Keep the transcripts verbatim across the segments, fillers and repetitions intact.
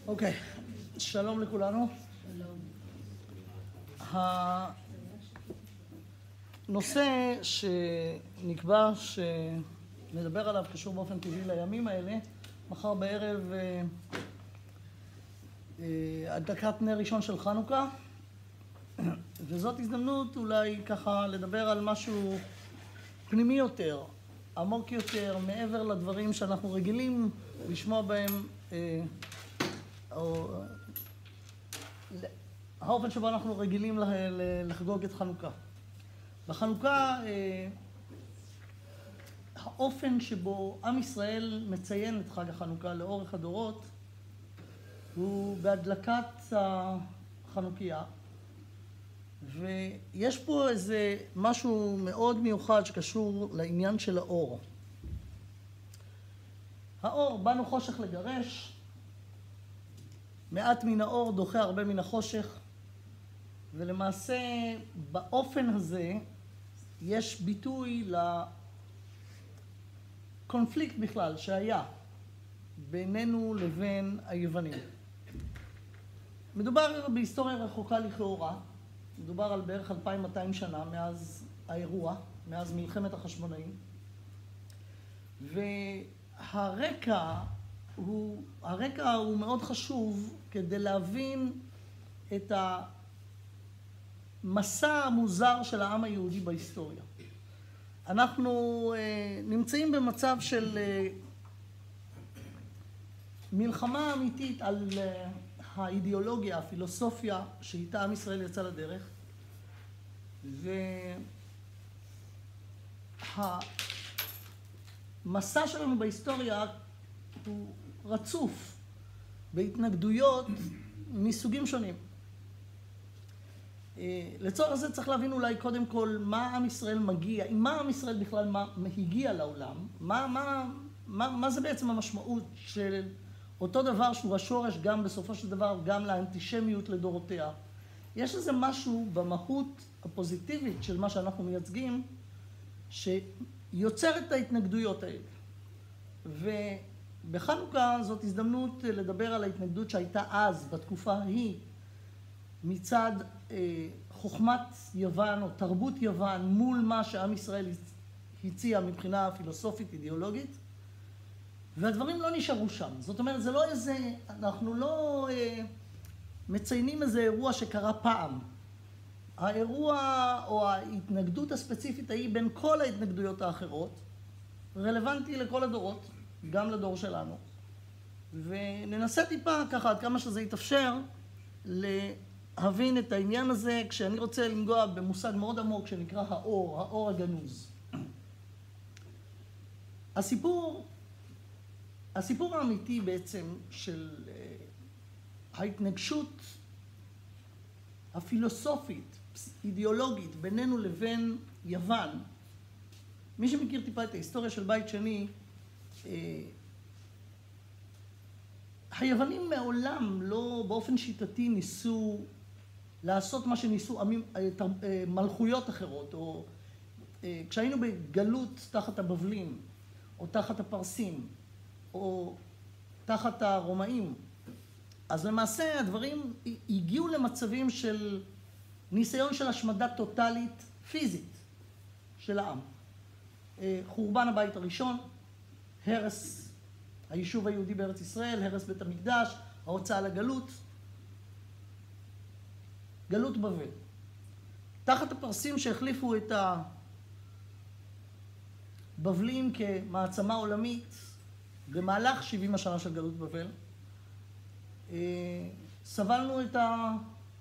אוקיי, שלום לכולנו. הנושא שנקבע שנדבר עליו קשור באופן טבעי לימים האלה. מחר בערב הדלקת נר ראשון של חנוכה, וזאת הזדמנות אולי ככה לדבר על משהו פנימי יותר, עמוק יותר, מעבר לדברים שאנחנו רגילים לשמוע בהם, או האופן שבו אנחנו רגילים לחגוג את חנוכה. בחנוכה, האופן שבו עם ישראל מציין את חג החנוכה לאורך הדורות הוא בהדלקת החנוכיה, ויש פה איזה משהו מאוד מיוחד שקשור לעניין של האור. האור, באנו חושך לגרש, מעט מן האור דוחה הרבה מן החושך, ולמעשה באופן הזה יש ביטוי לקונפליקט בכלל שהיה בינינו לבין היוונים. מדובר בהיסטוריה רחוקה לכאורה, מדובר על בערך אלפיים ומאתיים שנה מאז האירוע, מאז מלחמת החשמונאים, והרקע הוא, הרקע הוא מאוד חשוב כדי להבין את המסע המוזר של העם היהודי בהיסטוריה. אנחנו אה, נמצאים במצב של אה, מלחמה אמיתית על אה, האידיאולוגיה, הפילוסופיה שאיתה עם ישראל יצא לדרך, והמסע שלנו בהיסטוריה הוא רצוף בהתנגדויות מסוגים שונים. לצורך זה צריך להבין אולי קודם כל מה עם ישראל מגיע, עם מה עם ישראל בכלל מה, הגיע לעולם, מה, מה, מה, מה זה בעצם המשמעות של אותו דבר שהוא השורש גם בסופו של דבר גם לאנטישמיות לדורותיה. יש איזה משהו במהות הפוזיטיבית של מה שאנחנו מייצגים שיוצר את ההתנגדויות האלה. ובחנוכה זאת הזדמנות לדבר על ההתנגדות שהייתה אז בתקופה ההיא מצד אה, חוכמת יוון או תרבות יוון מול מה שעם ישראל הציע מבחינה פילוסופית אידיאולוגית, והדברים לא נשארו שם. זאת אומרת, זה לא איזה, אנחנו לא אה, מציינים איזה אירוע שקרה פעם. האירוע או ההתנגדות הספציפית ההיא בין כל ההתנגדויות האחרות רלוונטי לכל הדורות, גם לדור שלנו. וננסה טיפה ככה עד כמה שזה יתאפשר להבין את העניין הזה כשאני רוצה לנגוע במושג מאוד עמוק שנקרא האור, האור הגנוז. הסיפור הסיפור האמיתי בעצם של ההתנגשות הפילוסופית, אידיאולוגית, בינינו לבין יוון, מי שמכיר טיפה את ההיסטוריה של בית שני, היוונים מעולם לא באופן שיטתי ניסו לעשות מה שניסו מלכויות אחרות, או כשהיינו בגלות תחת הבבלים, או תחת הפרסים, או תחת הרומאים, אז למעשה הדברים הגיעו למצבים של ניסיון של השמדה טוטלית פיזית של העם. חורבן הבית הראשון, הרס היישוב היהודי בארץ ישראל, הרס בית המקדש, ההוצאה לגלות, גלות בבל. תחת הפרסים שהחליפו את הבבלים כמעצמה עולמית, במהלך שבעים השנה של גלות בבל, סבלנו את, ה...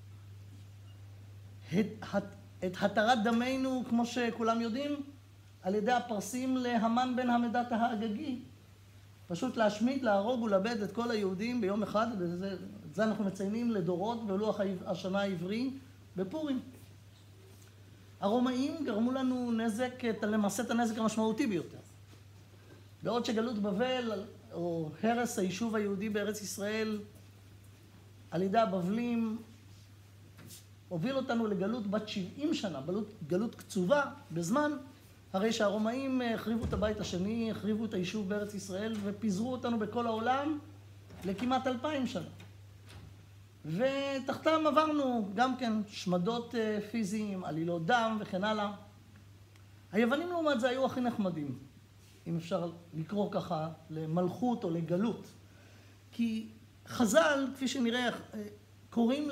את התרת דמנו, כמו שכולם יודעים, על ידי הפרסים להמן בן המדת האגגי. פשוט להשמיד, להרוג ולאבד את כל היהודים ביום אחד, וזה, את זה אנחנו מציינים לדורות בלוח השנה העברי בפורים. הרומאים גרמו לנו נזק, למעשה את הנזק המשמעותי ביותר. בעוד שגלות בבל, או הרס היישוב היהודי בארץ ישראל, על ידי הבבלים, הוביל אותנו לגלות בת שבעים שנה, גלות, גלות קצובה בזמן, הרי שהרומאים החריבו את הבית השני, החריבו את היישוב בארץ ישראל, ופיזרו אותנו בכל העולם לכמעט אלפיים שנה. ותחתם עברנו גם כן שמדות פיזיים, עלילות דם וכן הלאה. היוונים לעומת זה היו הכי נחמדים, אם אפשר לקרוא ככה למלכות או לגלות. כי חז"ל, כפי שנראה, קוראים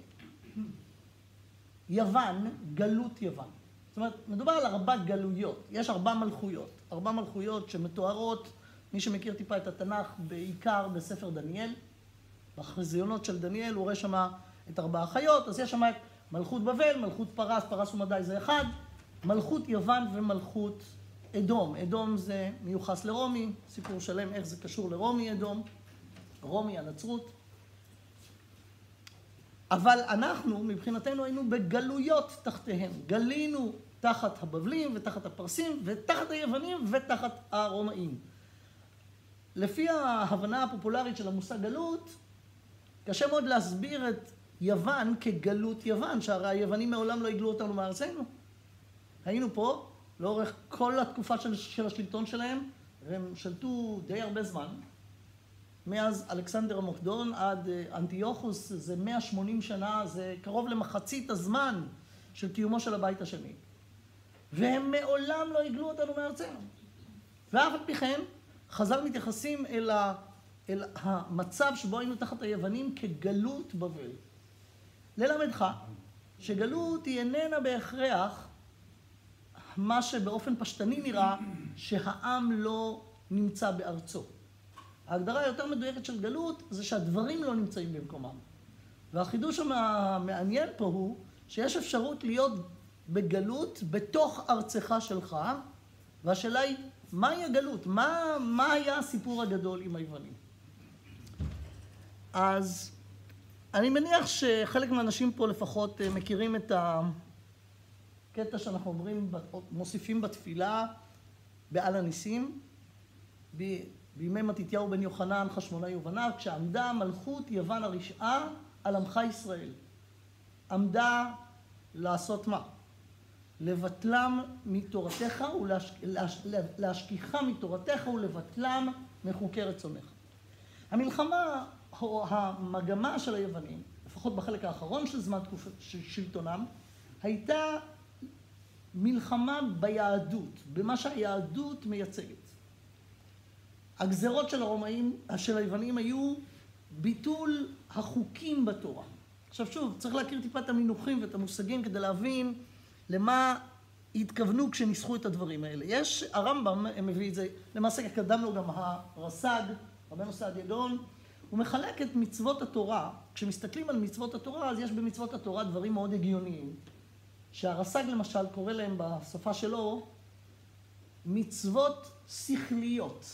ליוון גלות יוון. זאת אומרת, מדובר על ארבע גלויות. יש ארבע מלכויות. ארבע מלכויות שמתוארות, מי שמכיר טיפה את התנ"ך, בעיקר בספר דניאל. בחזיונות של דניאל הוא רואה שם את ארבע החיות. אז יש שם את מלכות בבל, מלכות פרס, פרס ומדי זה אחד. מלכות יוון ומלכות אדום. אדום זה מיוחס לרומי, סיפור שלם איך זה קשור לרומי אדום. רומי, הנצרות. אבל אנחנו, מבחינתנו, היינו בגלויות תחתיהם. גלינו תחת הבבלים ותחת הפרסים ותחת היוונים ותחת הרומאים. לפי ההבנה הפופולרית של המושג גלות, קשה מאוד להסביר את יוון כגלות יוון, שהרי היוונים מעולם לא הגלו אותנו מארצנו. היינו פה לאורך כל התקופה של, של השלטון שלהם, והם שלטו די הרבה זמן. מאז אלכסנדר המוקדון עד אנטיוכוס זה מאה ושמונים שנה, זה קרוב למחצית הזמן של קיומו של הבית השני. והם מעולם לא הגלו אותנו מארצנו. ואף על פי כן, חז"ל מתייחסים אל, ה, אל המצב שבו היינו תחת היוונים כגלות בבל. ללמדך שגלות היא איננה בהכרח מה שבאופן פשטני נראה שהעם לא נמצא בארצו. ההגדרה היותר מדויקת של גלות זה שהדברים לא נמצאים במקומם. והחידוש המעניין פה הוא שיש אפשרות להיות בגלות בתוך ארצך שלך, והשאלה היא, מהי הגלות? מה, מה היה הסיפור הגדול עם היוונים? אז אני מניח שחלק מהאנשים פה לפחות מכירים את הקטע שאנחנו אומרים, מוסיפים בתפילה בעל הניסים, בימי מתתיהו בן יוחנן חשמונאי ובניו, כשעמדה מלכות יוון הרשעה על עמך ישראל. עמדה לעשות מה? לבטלם מתורתך ולהשכיחה מתורתך ולבטלם מחוקי רצונך. המלחמה או המגמה של היוונים, לפחות בחלק האחרון של זמן תקופת שלטונם, הייתה מלחמה ביהדות, במה שהיהדות מייצגת. הגזרות של הרומאים, של היוונים, היו ביטול החוקים בתורה. עכשיו שוב, צריך להכיר טיפה את המינוחים ואת המושגים כדי להבין למה התכוונו כשניסחו את הדברים האלה. יש, הרמב"ם מביא את זה, למעשה קדם לו גם הרס"ג, רבנו סעדיה גאון, הוא מחלק את מצוות התורה. כשמסתכלים על מצוות התורה, אז יש במצוות התורה דברים מאוד הגיוניים. שהרס"ג למשל קורא להם בשפה שלו מצוות שכליות.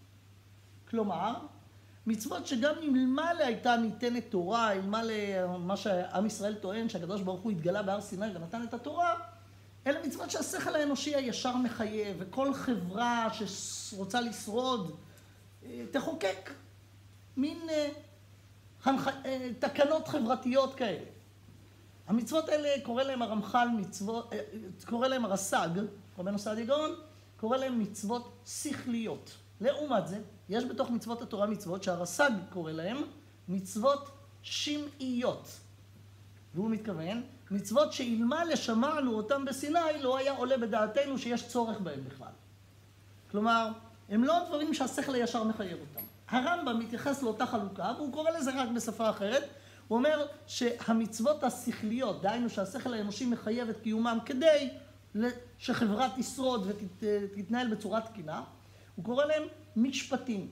כלומר, מצוות שגם אלמלא הייתה ניתנת תורה, אלמלא מה שעם ישראל טוען, שהקדוש ברוך הוא התגלה בהר סיני ונתן את התורה, אלה מצוות שהשכל האנושי הישר מחייב, וכל חברה שרוצה לשרוד תחוקק מין הנח... תקנות חברתיות כאלה. המצוות האלה קורא להם הרמח"ל מצוות, קורא להם הרס"ג, רבנו סעדיה גאון, קורא להם מצוות שכליות. לעומת זה, יש בתוך מצוות התורה מצוות שהרס"ג קורא להם מצוות שמעיות. והוא מתכוון, מצוות שאלמלא שמענו אותם בסיני, לא היה עולה בדעתנו שיש צורך בהם בכלל. כלומר, הם לא דברים שהשכל הישר מחייב אותם. הרמב"ם מתייחס לאותה חלוקה, והוא קורא לזה רק בשפה אחרת. הוא אומר שהמצוות השכליות, דהיינו שהשכל האנושי מחייב את קיומם כדי שחברה תשרוד ותתנהל בצורה תקינה, הוא קורא להם משפטים.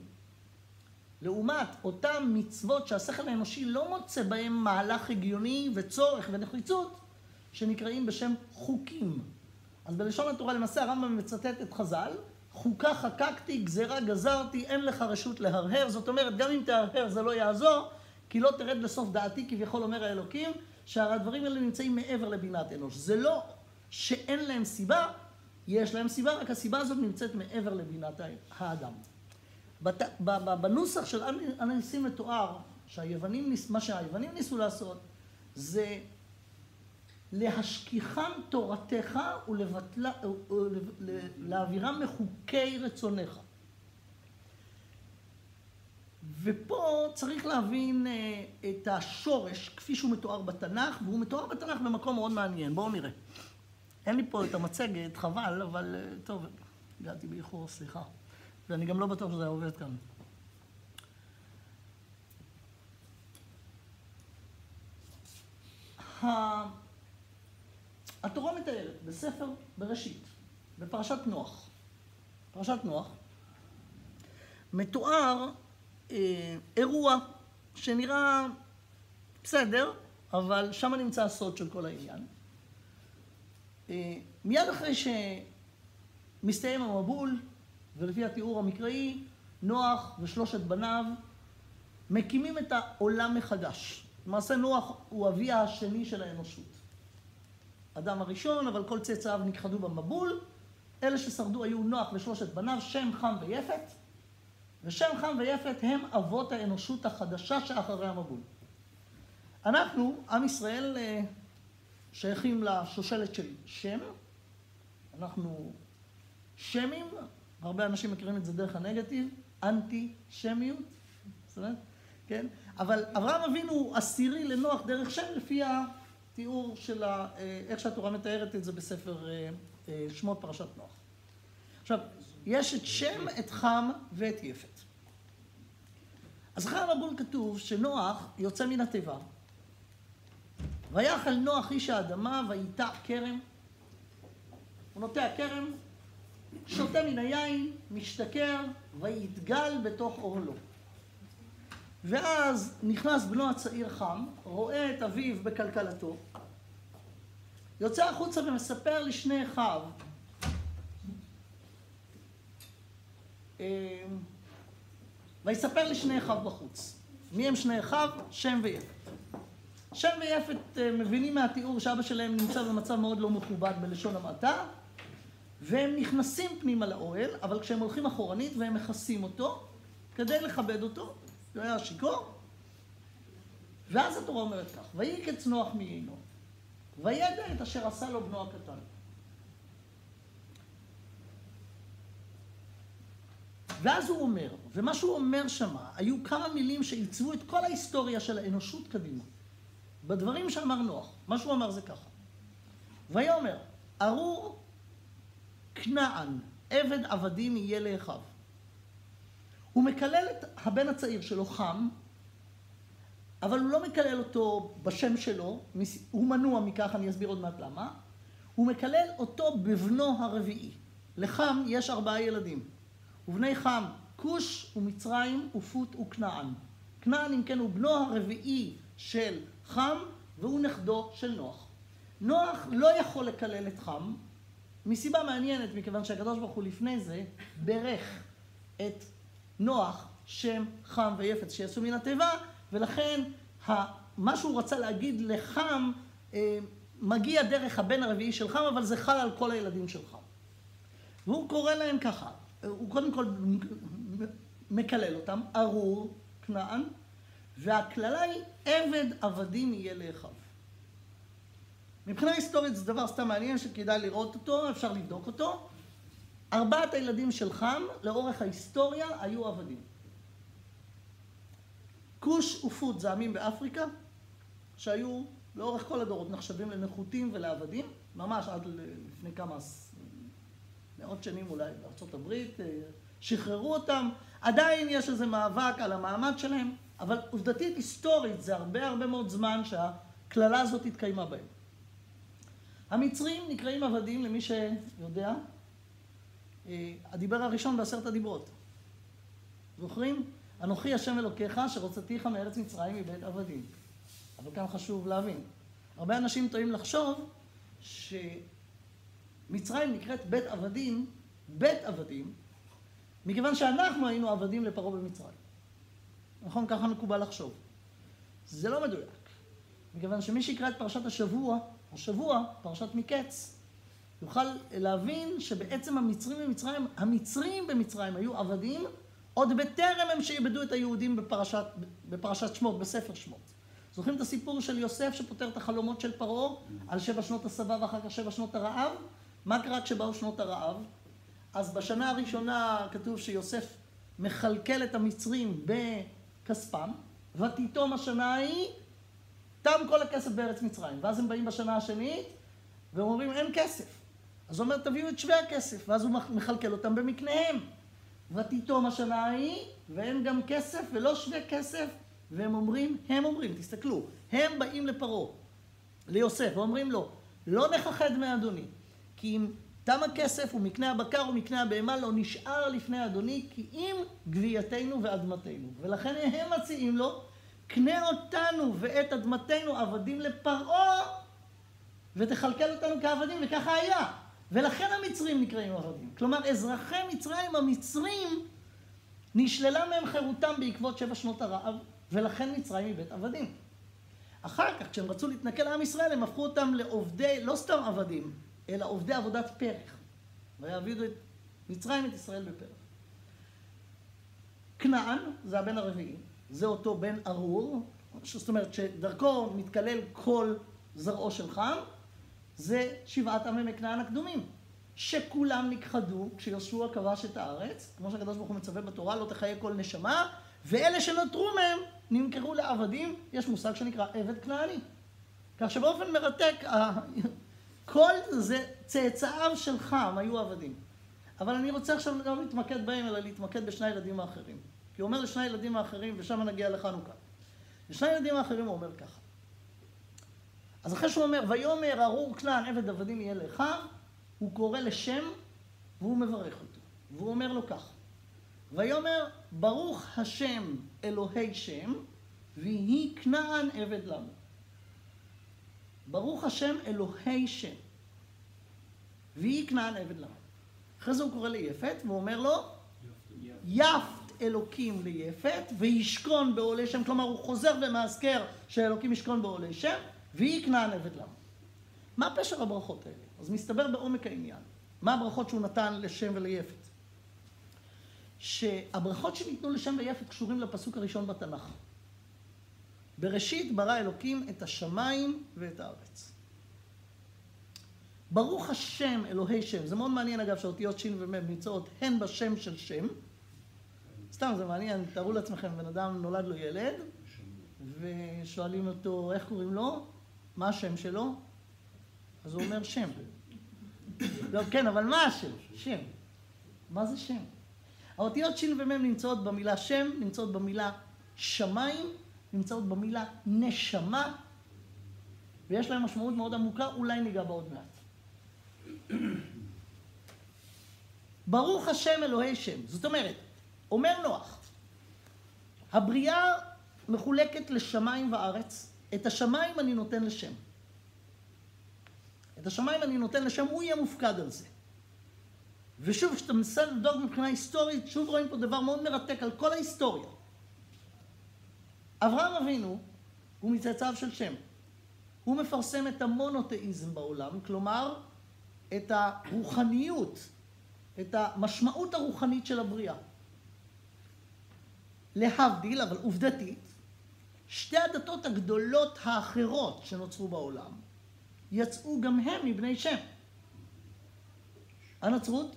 לעומת אותם מצוות שהשכל האנושי לא מוצא בהם מהלך הגיוני וצורך ונחליצות, שנקראים בשם חוקים. אז בלשון התורה למעשה הרמב"ם מצטט את חז"ל, חוקה חקקתי, גזירה גזרתי, אין לך רשות להרהר. זאת אומרת, גם אם תהרהר זה לא יעזור, כי לא תרד לסוף דעתי, כביכול אומר האלוקים, שהדברים האלה נמצאים מעבר לבינת אנוש. זה לא שאין להם סיבה, יש להם סיבה, רק הסיבה הזאת נמצאת מעבר לבינת האדם. בנוסח של הניסים מתואר, שהיוונים, מה שהיוונים ניסו לעשות, זה להשכיחם תורתך ולהעבירם מחוקי רצונך. ופה צריך להבין את השורש כפי שהוא מתואר בתנ"ך, והוא מתואר בתנ"ך במקום מאוד מעניין. בואו נראה. אין לי פה את המצגת, חבל, אבל טוב, הגעתי באיחור, סליחה. ואני גם לא בטוח שזה עובד כאן. התורה מתארת בספר בראשית, בפרשת נוח, פרשת נוח, מתואר אה, אירוע שנראה בסדר, אבל שם נמצא הסוד של כל העניין. אה, מיד אחרי שמסתיים המבול, ולפי התיאור המקראי, נוח ושלושת בניו מקימים את העולם מחדש. למעשה נוח הוא אביה השני של האנושות. אדם הראשון, אבל כל צאצאיו נכחדו במבול. אלה ששרדו היו נוח ושלושת בניו, שם, חם ויפת. ושם, חם ויפת הם אבות האנושות החדשה שאחרי המבול. אנחנו, עם ישראל, שייכים לשושלת של שם. אנחנו שמים, הרבה אנשים מכירים את זה דרך הנגטיב, אנטי-שמיות. בסדר? כן? אבל אברהם אבינו הוא עשירי לנוח דרך שם לפי התיאור של ה, איך שהתורה מתארת את זה בספר שמות פרשת נוח. עכשיו, יש את שם, את חם ואת יפת. אז אחרי המבול כתוב שנוח יוצא מן התיבה. ויחל נוח איש האדמה וייטע כרם. הוא נוטע כרם, שותה מן היין, משתכר ויתגל בתוך אוהלו. ואז נכנס בנו הצעיר חם, רואה את אביו בקלקלתו, יוצא החוצה ומספר לשני אחיו, ויספר לשני אחיו בחוץ. מי הם שני אחיו? שם ויפת. שם ויפת מבינים מהתיאור שאבא שלהם נמצא במצב מאוד לא מכובד בלשון המעטה, והם נכנסים פנימה לאוהל, אבל כשהם הולכים אחורנית והם מכסים אותו, כדי לכבד אותו, הוא היה שיכור, ואז התורה אומרת כך, ויקץ נוח מיינו, וידע את אשר עשה לו בנו הקטן. ואז הוא אומר, ומה שהוא אומר שמה, היו כמה מילים שעיצבו את כל ההיסטוריה של האנושות קדימה. בדברים שאמר נוח, מה שהוא אמר זה ככה. ויאמר, ארור כנען, עבד עבדים יהיה לאחיו. הוא מקלל את הבן הצעיר שלו חם, אבל הוא לא מקלל אותו בשם שלו, הוא מנוע מכך, אני אסביר עוד מעט למה. הוא מקלל אותו בבנו הרביעי. לחם יש ארבעה ילדים. ובני חם, כוש ומצרים ופוט וכנען. כנען אם כן הוא בנו הרביעי של חם, והוא נכדו של נוח. נוח לא יכול לקלל את חם, מסיבה מעניינת, מכיוון שהקדוש ברוך הוא לפני זה ברך את נוח, שם, חם ויפת שיצאו מן התיבה, ולכן מה שהוא רצה להגיד לחם מגיע דרך הבן הרביעי של חם, אבל זה חל על כל הילדים של חם. והוא קורא להם ככה, הוא קודם כל מקלל אותם, ארור, כנען, והכללה היא עבד עבדים יהיה לאחיו. מבחינה היסטורית זה דבר סתם מעניין שכדאי לראות אותו, אפשר לבדוק אותו. ארבעת הילדים של חם, לאורך ההיסטוריה, היו עבדים. כוש ופוט זה עמים באפריקה, שהיו לאורך כל הדורות נחשבים לנחותים ולעבדים, ממש עד לפני כמה מאות שנים אולי בארצות הברית, שחררו אותם. עדיין יש איזה מאבק על המעמד שלהם, אבל עובדתית היסטורית זה הרבה הרבה מאוד זמן שהכללה הזאת התקיימה בהם. המצרים נקראים עבדים, למי שיודע, הדיבר הראשון בעשרת הדיברות. זוכרים? אנוכי השם אלוקיך שרוצתיך מארץ מצרים מבית עבדים. אבל כאן חשוב להבין. הרבה אנשים טועים לחשוב שמצרים נקראת בית עבדים, בית עבדים, מכיוון שאנחנו היינו עבדים לפרעה במצרים. נכון? ככה מקובל לחשוב. זה לא מדויק. מכיוון שמי שיקרא את פרשת השבוע, השבוע, פרשת מקץ, יוכל להבין שבעצם המצרים במצרים, המצרים במצרים היו עבדים, עוד בטרם הם שאיבדו את היהודים בפרשת, בפרשת שמות, בספר שמות. זוכרים את הסיפור של יוסף שפותר את החלומות של פרעה על שבע שנות הסבא ואחר כך שבע שנות הרעב? מה קרה כשבאו שנות הרעב? אז בשנה הראשונה כתוב שיוסף מחלקל את המצרים כספם, ותיתום השנה ההיא, תם כל הכסף בארץ מצרים. ואז הם באים בשנה השנית, והם אומרים, אין כסף. אז הוא אומר, תביאו את שווה הכסף, ואז הוא מחלקל אותם במקניהם. ותיתום השנה ההיא, ואין גם כסף ולא שווה כסף, והם אומרים, הם אומרים, תסתכלו, הם באים לפרעה, ליוסף, ואומרים לו, לא נחחד מאדוני, כי אם תם הכסף ומקנה הבקר ומקנה הבהמה לא נשאר לפני אדוני, כי אם גבייתנו ואדמתנו. ולכן הם מציעים לו, קנה אותנו ואת אדמתנו עבדים לפרעה, ותכלכל אותנו כעבדים, וככה היה. ולכן המצרים נקראים עבדים. כלומר, אזרחי מצרים, המצרים, נשללה מהם חירותם בעקבות שבע שנות הרעב, ולכן מצרים היא בית עבדים. אחר כך, כשהם רצו להתנכל לעם ישראל, הם הפכו אותם לעובדי, לא סתם עבדים, אלא עובדי עבודת פרח. ויעבידו את מצרים את ישראל בפרח. כנען, זה הבן הרביעי, זה אותו בן ארור, זאת אומרת שדרכו מתקלל כל זרעו של חם, זה שבעת עמי כנען הקדומים, שכולם נכחדו כשיהושע כבש את הארץ, כמו שהקדוש ברוך הוא מצווה בתורה, לא תחיה כל נשמה, ואלה שנותרו מהם נמכרו לעבדים, יש מושג שנקרא עבד כנעני. כך שבאופן מרתק, כל זה צאצאיו של חם היו עבדים. אבל אני רוצה עכשיו לא להתמקד בהם, אלא להתמקד בשני הילדים האחרים. כי הוא אומר לשני הילדים האחרים, ושם נגיע לחנוכה. לשני הילדים האחרים הוא אומר ככה. אז אחרי שהוא אומר, ויאמר ארור כנען עבד עבדים יהיה לאחיו, הוא קורא לשם והוא מברך אותו. והוא אומר לו כך, ויאמר ברוך השם אלוהי שם, ויהי כנען עבד לנו. ברוך השם אלוהי שם, ויהי כנען עבד לנו. אחרי זה הוא קורא ליפת, והוא אומר לו, יפת אלוקים ליפת, וישכון בעולי שם, כלומר הוא חוזר ומאזכר שאלוקים ישכון בעולי שם, ויהי כנען עבד לנו. מה פשר הברכות האלה? אז מסתבר בעומק העניין. מה הברכות שהוא נתן לשם וליפת? שהברכות שניתנו לשם ויפת קשורים לפסוק הראשון בתנ"ך. בראשית ברא אלוקים את השמיים ואת הארץ. ברוך השם אלוהי שם. זה מאוד מעניין אגב שהאותיות שין ומם נמצאות הן בשם של שם. סתם זה מעניין, תארו לעצמכם, בן אדם נולד לו ילד ושואלים אותו איך קוראים לו, מה השם שלו? אז הוא אומר שם. לא, כן, אבל מה השם? שם. מה זה שם? האותיות שין ומם נמצאות במילה שם, נמצאות במילה שמיים, נמצאות במילה נשמה, ויש להם משמעות מאוד עמוקה, אולי ניגע בה עוד מעט. ברוך השם אלוהי שם. זאת אומרת, אומר נוח, הבריאה מחולקת לשמיים וארץ, את השמיים אני נותן לשם. את השמיים אני נותן לשם, הוא יהיה מופקד על זה. ושוב, כשאתה מנסה לבדוק מבחינה היסטורית, שוב רואים פה דבר מאוד מרתק על כל ההיסטוריה. אברהם אבינו הוא מצאצאיו של שם. הוא מפרסם את המונותאיזם בעולם, כלומר, את הרוחניות, את המשמעות הרוחנית של הבריאה. להבדיל, אבל עובדתית, שתי הדתות הגדולות האחרות שנוצרו בעולם, יצאו גם הם מבני שם. הנצרות,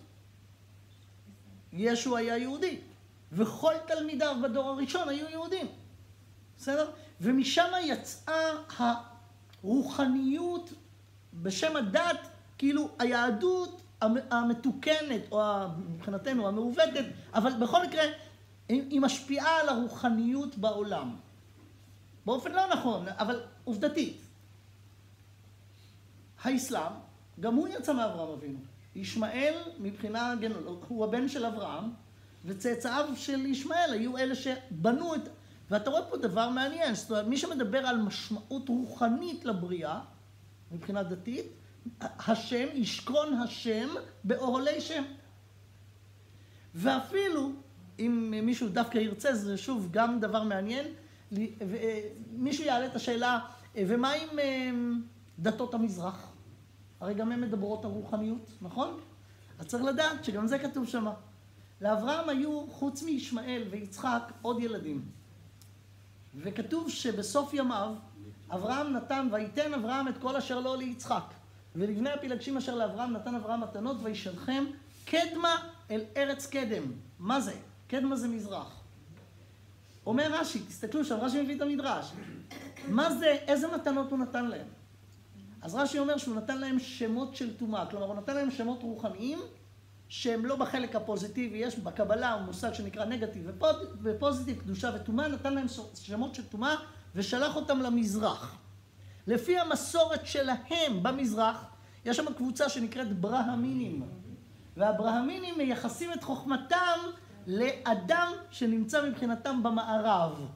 ישו היה יהודי, וכל תלמידיו בדור הראשון היו יהודים. בסדר? ומשם יצאה הרוחניות בשם הדת, כאילו היהדות המתוקנת, או מבחינתנו המעוותת, אבל בכל מקרה היא משפיעה על הרוחניות בעולם. באופן לא נכון, אבל עובדתית. האסלאם, גם הוא יצא מאברהם אבינו. ישמעאל מבחינה, הוא הבן של אברהם, וצאצאיו של ישמעאל היו אלה שבנו את... ואתה רואה פה דבר מעניין, זאת אומרת, מי שמדבר על משמעות רוחנית לבריאה, מבחינה דתית, השם, ישכון השם באוהלי שם. ואפילו, אם מישהו דווקא ירצה, זה שוב גם דבר מעניין, מישהו יעלה את השאלה, ומה עם דתות המזרח? הרי גם הן מדברות על רוחניות, נכון? אז צריך לדעת שגם זה כתוב שמה. לאברהם היו, חוץ מישמעאל ויצחק, עוד ילדים. וכתוב שבסוף ימיו, אברהם נתן, ויתן אברהם את כל אשר לו ליצחק. ולבני הפילגשים אשר לאברהם נתן אברהם מתנות, וישלחם קדמה אל ארץ קדם. מה זה? קדמה זה מזרח. אומר רש"י, תסתכלו שם, רש"י מביא את המדרש. מה זה, איזה מתנות הוא נתן להם? אז רש"י אומר שהוא נתן להם שמות של טומאה, כלומר הוא נתן להם שמות רוחניים שהם לא בחלק הפוזיטיבי, יש בקבלה הוא מושג שנקרא נגטיב ופוזיטיב, קדושה וטומאה, נתן להם שמות של טומאה ושלח אותם למזרח. לפי המסורת שלהם במזרח, יש שם קבוצה שנקראת ברהמינים, והברהמינים מייחסים את חוכמתם לאדם שנמצא מבחינתם במערב.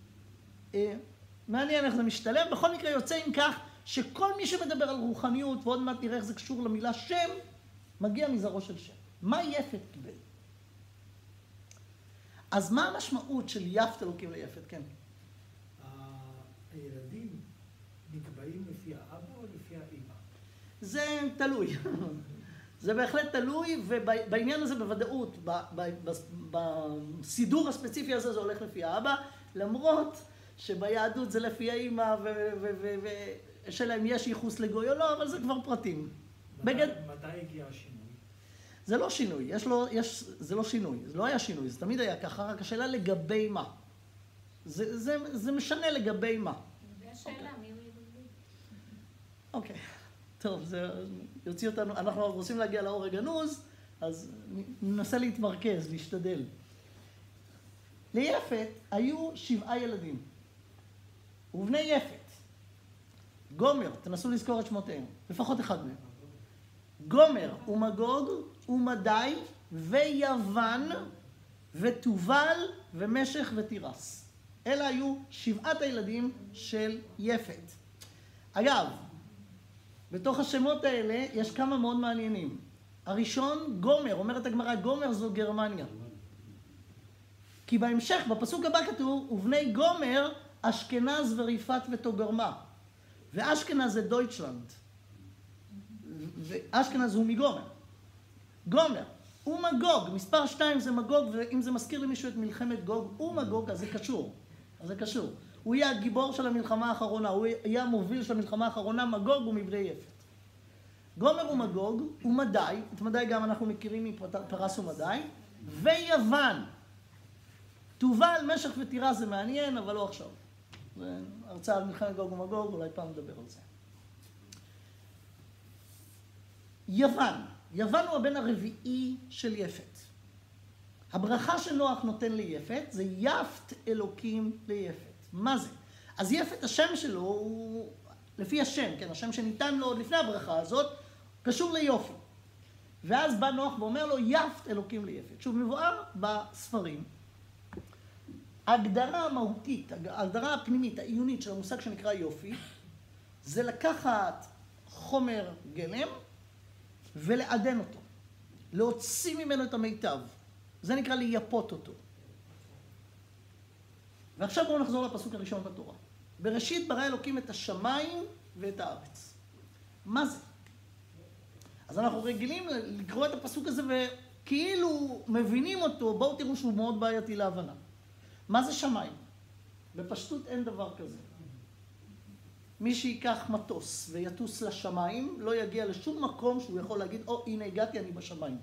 מעניין איך זה משתלב, בכל מקרה יוצא עם כך שכל מי שמדבר על רוחניות, ועוד מעט נראה איך זה קשור למילה שם, מגיע מזרעו של שם. מה יפת קיבל? אז מה המשמעות של יפת אלוקים ליפת? כן. הילדים נקבעים לפי האבא או לפי האמא? זה תלוי. זה בהחלט תלוי, ובעניין הזה בוודאות, בסידור הספציפי הזה זה הולך לפי האבא, למרות שביהדות זה לפי האמא, ושלהם יש ייחוס לגוי או לא, אבל זה כבר פרטים. מתי הגיע השינוי? זה לא שינוי, יש לו, יש, זה לא שינוי, זה לא היה שינוי, זה תמיד היה ככה, רק השאלה לגבי מה. זה, זה, זה משנה לגבי מה. זה השאלה, מי הוא יבלבל? אוקיי, טוב, זה יוציא אותנו, אנחנו רוצים להגיע לאור הגנוז, אז ננסה להתמרכז, להשתדל. ליפת היו שבעה ילדים, ובני יפת, גומר, תנסו לזכור את שמותיהם, לפחות אחד מהם. גומר ומגוג ומדי ויוון ותובל ומשך ותירס. אלה היו שבעת הילדים של יפת. אגב, בתוך השמות האלה יש כמה מאוד מעניינים. הראשון, גומר, אומרת הגמרא, גומר זו גרמניה. כי בהמשך, בפסוק הבא כתוב, ובני גומר, אשכנז וריפת ותוגרמה. ואשכנז זה דויטשלנד. ואשכנז הוא מגומר. גומר. ומגוג, מספר שתיים זה מגוג, ואם זה מזכיר למישהו את מלחמת גוג ומגוג, אז זה קשור. אז זה קשור. הוא יהיה הגיבור של המלחמה האחרונה, הוא יהיה המוביל של המלחמה האחרונה, מגוג ומבני יפת. גומר ומגוג ומדי, את מדי גם אנחנו מכירים מפרס ומדי, ויוון. תובל, משך ותירס זה מעניין, אבל לא עכשיו. זה הרצאה על מלחמת גוג ומגוג, אולי פעם נדבר על זה. יוון. יוון הוא הבן הרביעי של יפת. הברכה שנוח נותן ליפת זה יפת אלוקים ליפת. מה זה? אז יפת, השם שלו הוא, לפי השם, כן, השם שניתן לו עוד לפני הברכה הזאת, קשור ליופי. ואז בא נוח ואומר לו יפת אלוקים ליפת. שוב, מבואר בספרים. ההגדרה המהותית, ההגדרה הפנימית, העיונית של המושג שנקרא יופי, זה לקחת חומר גלם ולעדן אותו, להוציא ממנו את המיטב. זה נקרא לייפות אותו. ועכשיו בואו נחזור לפסוק הראשון בתורה. בראשית ברא אלוקים את השמיים ואת הארץ. מה זה? אז אנחנו רגילים לקרוא את הפסוק הזה וכאילו מבינים אותו, בואו תראו שהוא מאוד בעייתי להבנה. מה זה שמיים? בפשטות אין דבר כזה. מי שיקח מטוס ויטוס לשמיים, לא יגיע לשום מקום שהוא יכול להגיד, או, הנה הגעתי, אני בשמיים.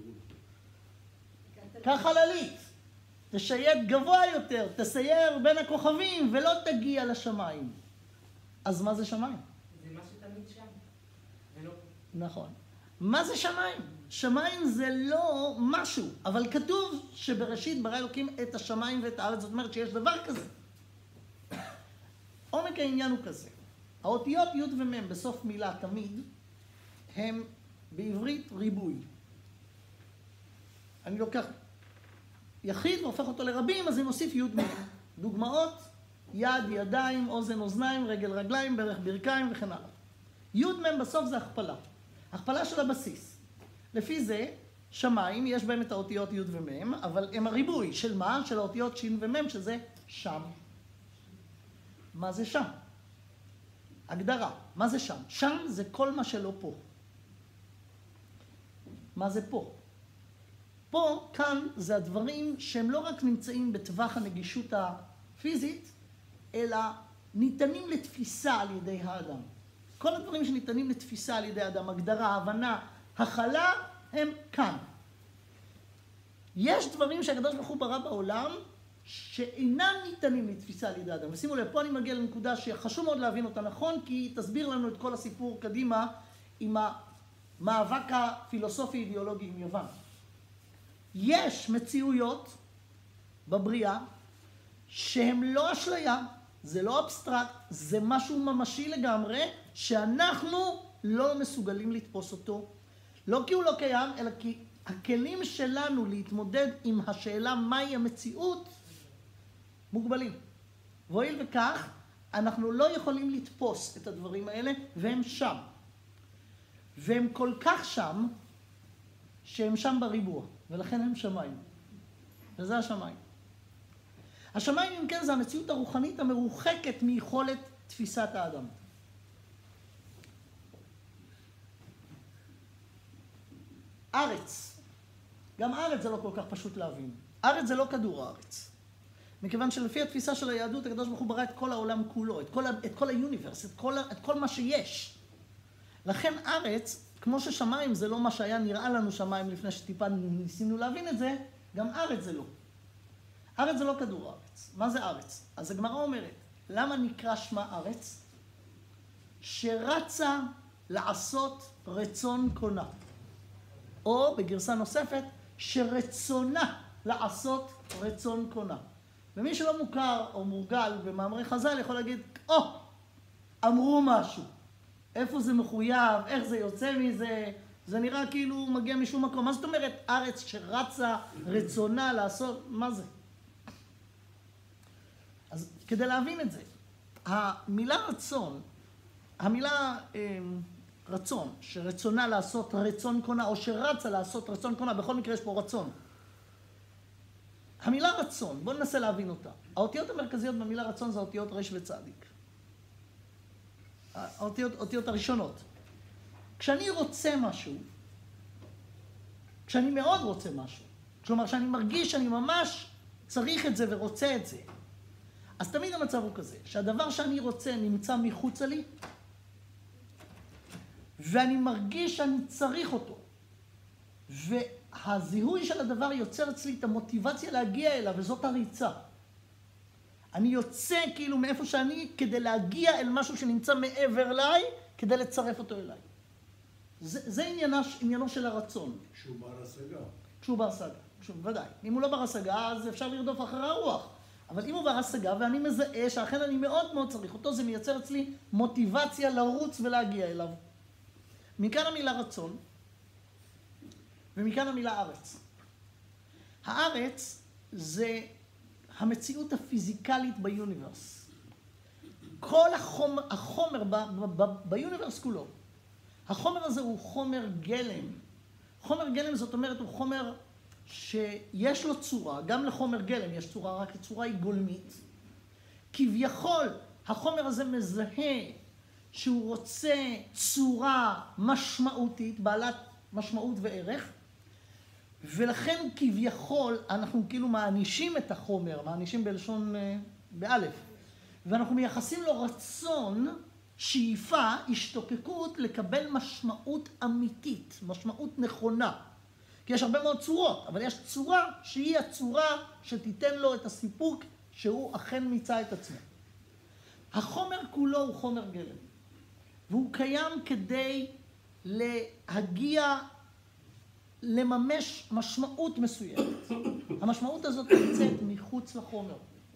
קח חללית, תשייט גבוה יותר, תסייר בין הכוכבים ולא תגיע לשמיים. אז מה זה שמיים? זה מה שתמיד שם. ולא... נכון. מה זה שמיים? שמיים זה לא משהו, אבל כתוב שבראשית ברא אלוקים את השמיים ואת הארץ, זאת אומרת שיש דבר כזה. עומק העניין הוא כזה. האותיות י' ומ' בסוף מילה תמיד הם בעברית ריבוי. אני לוקח יחיד והופך אותו לרבים, אז אני מוסיף י' מ'. דוגמאות, יד, ידיים, אוזן, אוזניים, רגל, רגליים, ברך, ברכיים וכן הלאה. י' מ' בסוף זה הכפלה. הכפלה של הבסיס. לפי זה, שמיים, יש בהם את האותיות י' ומ', אבל הם הריבוי של מה? של האותיות ש' ומ', שזה שם. מה זה שם? הגדרה. מה זה שם? שם זה כל מה שלא פה. מה זה פה? פה, כאן, זה הדברים שהם לא רק נמצאים בטווח הנגישות הפיזית, אלא ניתנים לתפיסה על ידי האדם. כל הדברים שניתנים לתפיסה על ידי האדם, הגדרה, הבנה, הכלה, הם כאן. יש דברים שהקדוש ברוך הוא ברא בעולם, שאינם ניתנים לתפיסה על ידי האדם. ושימו לב, פה אני מגיע לנקודה שחשוב מאוד להבין אותה נכון, כי היא תסביר לנו את כל הסיפור קדימה עם המאבק הפילוסופי-אידיאולוגי עם יוון. יש מציאויות בבריאה שהן לא אשליה, זה לא אבסטרקט, זה משהו ממשי לגמרי, שאנחנו לא מסוגלים לתפוס אותו, לא כי הוא לא קיים, אלא כי הכלים שלנו להתמודד עם השאלה מהי המציאות מוגבלים. והואיל וכך, אנחנו לא יכולים לתפוס את הדברים האלה, והם שם. והם כל כך שם, שהם שם בריבוע, ולכן הם שמיים. וזה השמיים. השמיים, אם כן, זה המציאות הרוחנית המרוחקת מיכולת תפיסת האדם. ארץ. גם ארץ זה לא כל כך פשוט להבין. ארץ זה לא כדור הארץ. מכיוון שלפי התפיסה של היהדות, הקדוש ברוך הוא ברא את כל העולם כולו, את כל, את כל היוניברס, את כל, את כל מה שיש. לכן ארץ, כמו ששמיים זה לא מה שהיה נראה לנו שמיים לפני שטיפה ניסינו להבין את זה, גם ארץ זה לא. ארץ זה לא כדור הארץ. מה זה ארץ? אז הגמרא אומרת, למה נקרא שמה ארץ? שרצה לעשות רצון קונה. או בגרסה נוספת, שרצונה לעשות רצון קונה. ומי שלא מוכר או מורגל במאמרי חז"ל יכול להגיד, או, oh, אמרו משהו. איפה זה מחויב, איך זה יוצא מזה, זה נראה כאילו הוא מגיע משום מקום. מה זאת אומרת ארץ שרצה רצונה לעשות, מה זה? אז כדי להבין את זה, המילה רצון, המילה אה, רצון, שרצונה לעשות רצון קונה, או שרצה לעשות רצון קונה, בכל מקרה יש פה רצון. המילה רצון, בואו ננסה להבין אותה. האותיות המרכזיות במילה רצון זה האותיות רש וצדיק. האותיות, האותיות הראשונות. כשאני רוצה משהו, כשאני מאוד רוצה משהו, כלומר שאני מרגיש שאני ממש צריך את זה ורוצה את זה, אז תמיד המצב הוא כזה, שהדבר שאני רוצה נמצא מחוצה לי, ואני מרגיש שאני צריך אותו. והזיהוי של הדבר יוצר אצלי את המוטיבציה להגיע אליו, וזאת הריצה. אני יוצא כאילו מאיפה שאני כדי להגיע אל משהו שנמצא מעבר אליי, כדי לצרף אותו אליי. זה, זה עניינו, עניינו של הרצון. כשהוא בר השגה. כשהוא בר השגה, ודאי. אם הוא לא בר השגה, אז אפשר לרדוף אחרי הרוח. אבל אם הוא בר השגה ואני מזהה שאכן אני מאוד מאוד צריך אותו, זה מייצר אצלי מוטיבציה לרוץ ולהגיע אליו. מכאן המילה רצון, ומכאן המילה ארץ. הארץ זה המציאות הפיזיקלית ביוניברס. כל החומר, החומר ב, ב, ב, ביוניברס כולו, החומר הזה הוא חומר גלם. חומר גלם זאת אומרת הוא חומר שיש לו צורה, גם לחומר גלם יש צורה, רק הצורה היא גולמית. כביכול החומר הזה מזהה שהוא רוצה צורה משמעותית, בעלת משמעות וערך, ולכן כביכול אנחנו כאילו מענישים את החומר, מענישים בלשון באלף, ואנחנו מייחסים לו רצון, שאיפה, השתוקקות לקבל משמעות אמיתית, משמעות נכונה. כי יש הרבה מאוד צורות, אבל יש צורה שהיא הצורה שתיתן לו את הסיפוק שהוא אכן מיצה את עצמו. החומר כולו הוא חומר גלם, והוא קיים כדי להגיע, לממש משמעות מסוימת. המשמעות הזאת נמצאת מחוץ לחומר.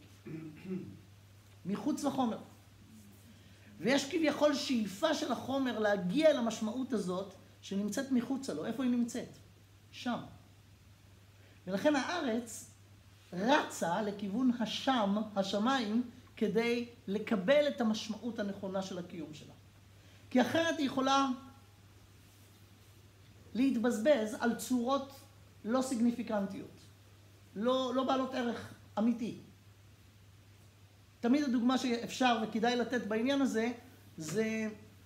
מחוץ לחומר. ויש כביכול שאיפה של החומר להגיע אל המשמעות הזאת שנמצאת מחוצה לו. איפה היא נמצאת? שם. ולכן הארץ רצה לכיוון השם, השמיים, כדי לקבל את המשמעות הנכונה של הקיום שלה. כי אחרת היא יכולה להתבזבז על צורות לא סיגניפיקנטיות, לא, לא בעלות ערך אמיתי. תמיד הדוגמה שאפשר וכדאי לתת בעניין הזה, זה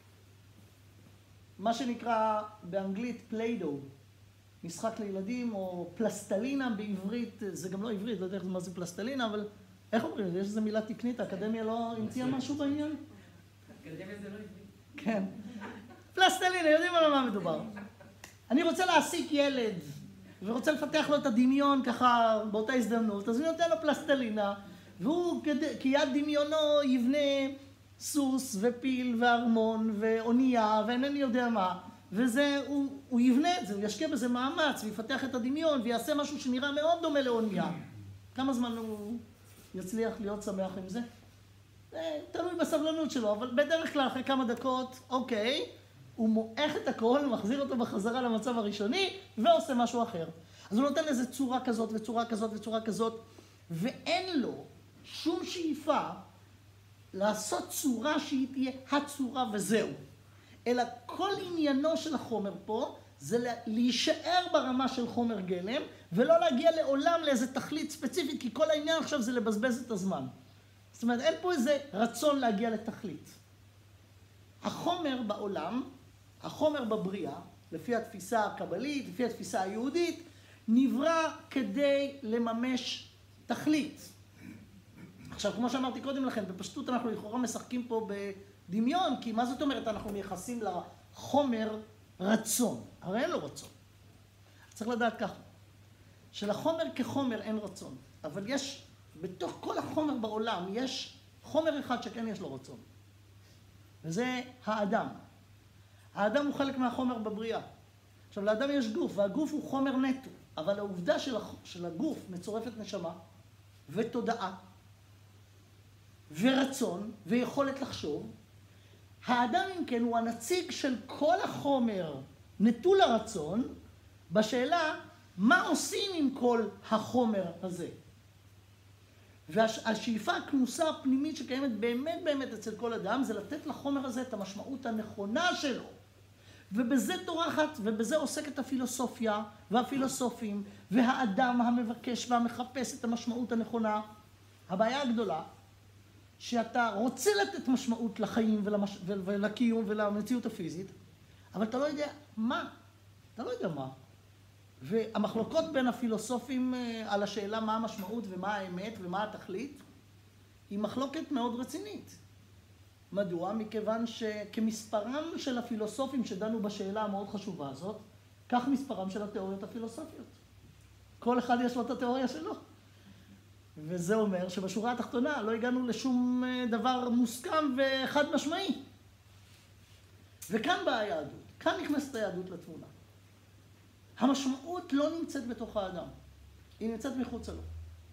מה שנקרא באנגלית פליידו, משחק לילדים, או פלסטלינה בעברית, זה גם לא עברית, לא יודע מה זה פלסטלינה, אבל איך אומרים? יש איזו מילה תקנית, האקדמיה לא המציאה משהו בעניין? אקדמיה זה לא עברית. כן. פלסטלינה, יודעים על מה מדובר. אני רוצה להעסיק ילד, ורוצה לפתח לו את הדמיון ככה באותה הזדמנות, אז הוא נותן לו פלסטלינה, והוא כיד דמיונו יבנה סוס ופיל וארמון ואונייה ואינני יודע מה, וזה, הוא, הוא יבנה את זה, הוא ישקיע בזה מאמץ ויפתח את הדמיון ויעשה משהו שנראה מאוד דומה לאונייה. כמה זמן הוא יצליח להיות שמח עם זה? זה תלוי בסבלנות שלו, אבל בדרך כלל אחרי כמה דקות, אוקיי, הוא מועך את הכל, מחזיר אותו בחזרה למצב הראשוני ועושה משהו אחר. אז הוא נותן לזה צורה כזאת וצורה כזאת וצורה כזאת, ואין לו שום שאיפה לעשות צורה שהיא תהיה הצורה וזהו. אלא כל עניינו של החומר פה זה להישאר ברמה של חומר גלם, ולא להגיע לעולם לאיזה תכלית ספציפית, כי כל העניין עכשיו זה לבזבז את הזמן. זאת אומרת, אין פה איזה רצון להגיע לתכלית. החומר בעולם, החומר בבריאה, לפי התפיסה הקבלית, לפי התפיסה היהודית, נברא כדי לממש תכלית. עכשיו, כמו שאמרתי קודם לכן, בפשטות אנחנו לכאורה משחקים פה בדמיון, כי מה זאת אומרת? אנחנו מייחסים לחומר רצון. הרי אין לו רצון. צריך לדעת ככה, שלחומר כחומר אין רצון, אבל יש, בתוך כל החומר בעולם, יש חומר אחד שכן יש לו רצון. וזה האדם. האדם הוא חלק מהחומר בבריאה. עכשיו, לאדם יש גוף, והגוף הוא חומר נטו, אבל העובדה של, של הגוף מצורפת נשמה ותודעה ורצון ויכולת לחשוב. האדם, אם כן, הוא הנציג של כל החומר נטול הרצון, בשאלה מה עושים עם כל החומר הזה. והשאיפה הכנוסה הפנימית שקיימת באמת באמת אצל כל אדם, זה לתת לחומר הזה את המשמעות הנכונה שלו. ובזה טורחת, ובזה עוסקת הפילוסופיה והפילוסופים, והאדם המבקש והמחפש את המשמעות הנכונה. הבעיה הגדולה, שאתה רוצה לתת משמעות לחיים ולמש... ולקיום ולמציאות הפיזית, אבל אתה לא יודע מה. אתה לא יודע מה. והמחלוקות בין הפילוסופים על השאלה מה המשמעות ומה האמת ומה התכלית, היא מחלוקת מאוד רצינית. מדוע? מכיוון שכמספרם של הפילוסופים שדנו בשאלה המאוד חשובה הזאת, כך מספרם של התיאוריות הפילוסופיות. כל אחד יש לו את התיאוריה שלו. וזה אומר שבשורה התחתונה לא הגענו לשום דבר מוסכם וחד משמעי. וכאן באה היהדות. כאן נכנסת היהדות לתמונה. המשמעות לא נמצאת בתוך האדם. היא נמצאת מחוץ לו.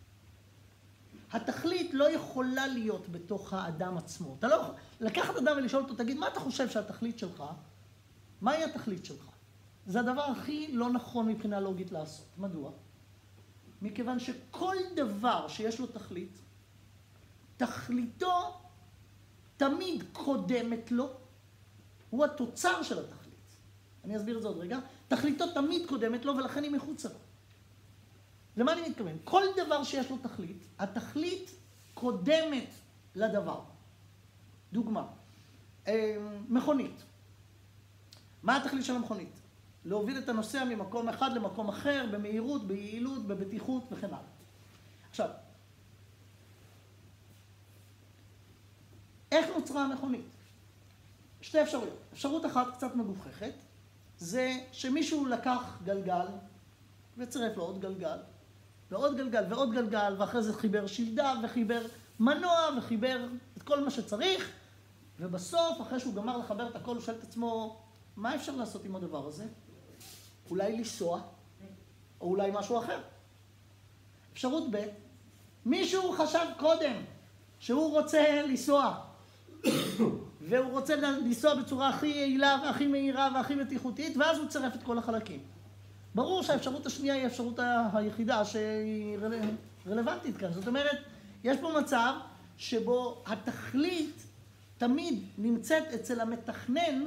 התכלית לא יכולה להיות בתוך האדם עצמו. אתה לא יכול לקחת אדם ולשאול אותו, תגיד, מה אתה חושב שהתכלית שלך? מהי התכלית שלך? זה הדבר הכי לא נכון מבחינה לוגית לעשות. מדוע? מכיוון שכל דבר שיש לו תכלית, תכליתו תמיד קודמת לו, הוא התוצר של התכלית. אני אסביר את זה עוד רגע. תכליתו תמיד קודמת לו ולכן היא מחוצה לו. למה אני מתכוון? כל דבר שיש לו תכלית, התכלית קודמת לדבר. דוגמה, מכונית. מה התכלית של המכונית? להוביל את הנוסע ממקום אחד למקום אחר, במהירות, ביעילות, בבטיחות וכן הלאה. עכשיו, איך נוצרה המכונית? שתי אפשרויות. אפשרות אחת קצת מגוחכת, זה שמישהו לקח גלגל וצרף לו עוד גלגל, ועוד גלגל ועוד גלגל, ואחרי זה חיבר שלדה וחיבר מנוע וחיבר את כל מה שצריך, ובסוף, אחרי שהוא גמר לחבר את הכל, הוא שואל את עצמו, מה אפשר לעשות עם הדבר הזה? אולי לנסוע, או אולי משהו אחר. אפשרות ב', מישהו חשב קודם שהוא רוצה לנסוע, והוא רוצה לנסוע בצורה הכי יעילה והכי מהירה והכי בטיחותית, ואז הוא צרף את כל החלקים. ברור שהאפשרות השנייה היא האפשרות היחידה שהיא רלוונטית כאן. זאת אומרת, יש פה מצב שבו התכלית תמיד נמצאת אצל המתכנן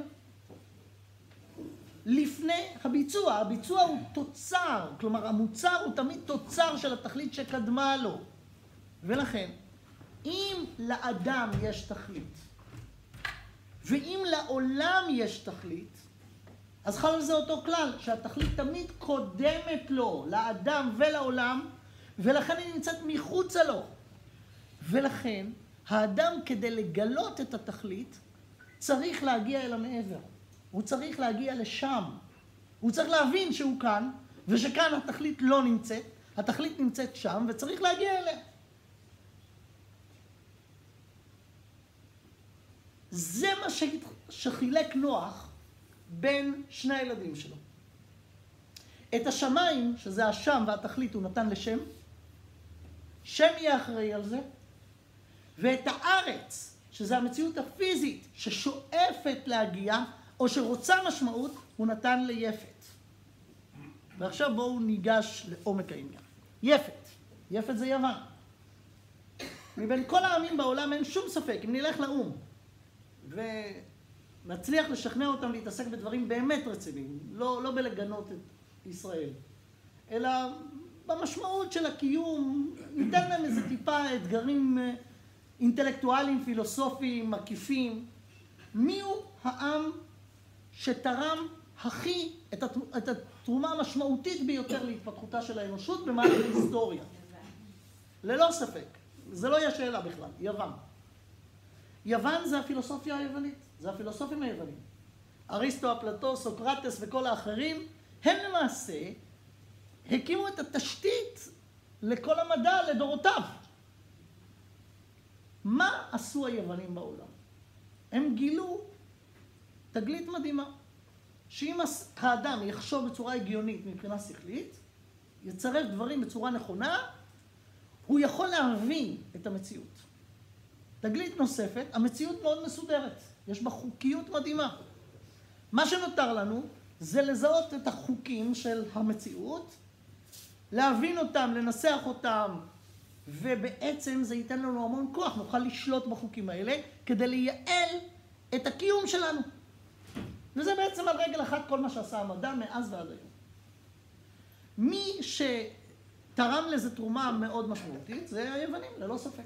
לפני הביצוע. הביצוע הוא תוצר, כלומר המוצר הוא תמיד תוצר של התכלית שקדמה לו. ולכן, אם לאדם יש תכלית, ואם לעולם יש תכלית, אז חל על זה אותו כלל, שהתכלית תמיד קודמת לו, לאדם ולעולם, ולכן היא נמצאת מחוצה לו. ולכן, האדם כדי לגלות את התכלית, צריך להגיע אל המעבר. הוא צריך להגיע לשם. הוא צריך להבין שהוא כאן, ושכאן התכלית לא נמצאת, התכלית נמצאת שם וצריך להגיע אליה. זה מה שחילק נוח בין שני הילדים שלו. את השמיים, שזה השם והתכלית, הוא נתן לשם, שם יהיה אחראי על זה, ואת הארץ, שזה המציאות הפיזית ששואפת להגיע, או שרוצה משמעות, הוא נתן ליפת. ועכשיו בואו ניגש לעומק העניין. יפת, יפת זה יוון. מבין כל העמים בעולם אין שום ספק, אם נלך לאום, ונצליח לשכנע אותם להתעסק בדברים באמת רציניים, לא, לא בלגנות את ישראל, אלא במשמעות של הקיום, ניתן להם איזה טיפה אתגרים אינטלקטואליים, פילוסופיים, מקיפים. מי הוא העם שתרם הכי את התרומה המשמעותית ביותר להתפתחותה של האנושות במהלך ההיסטוריה? ללא ספק. זה לא יהיה שאלה בכלל. יוון. יוון זה הפילוסופיה היוונית. זה הפילוסופים היוונים. אריסטו, אפלטו, סוקרטס וכל האחרים, הם למעשה הקימו את התשתית לכל המדע לדורותיו. מה עשו היוונים בעולם? הם גילו תגלית מדהימה, שאם האדם יחשוב בצורה הגיונית מבחינה שכלית, יצרף דברים בצורה נכונה, הוא יכול להבין את המציאות. תגלית נוספת, המציאות מאוד מסודרת, יש בה חוקיות מדהימה. מה שנותר לנו זה לזהות את החוקים של המציאות, להבין אותם, לנסח אותם, ובעצם זה ייתן לנו המון כוח, נוכל לשלוט בחוקים האלה כדי לייעל את הקיום שלנו. וזה בעצם על רגל אחת כל מה שעשה המדע מאז ועד היום. מי שתרם לזה תרומה מאוד משמעותית זה היוונים, ללא ספק.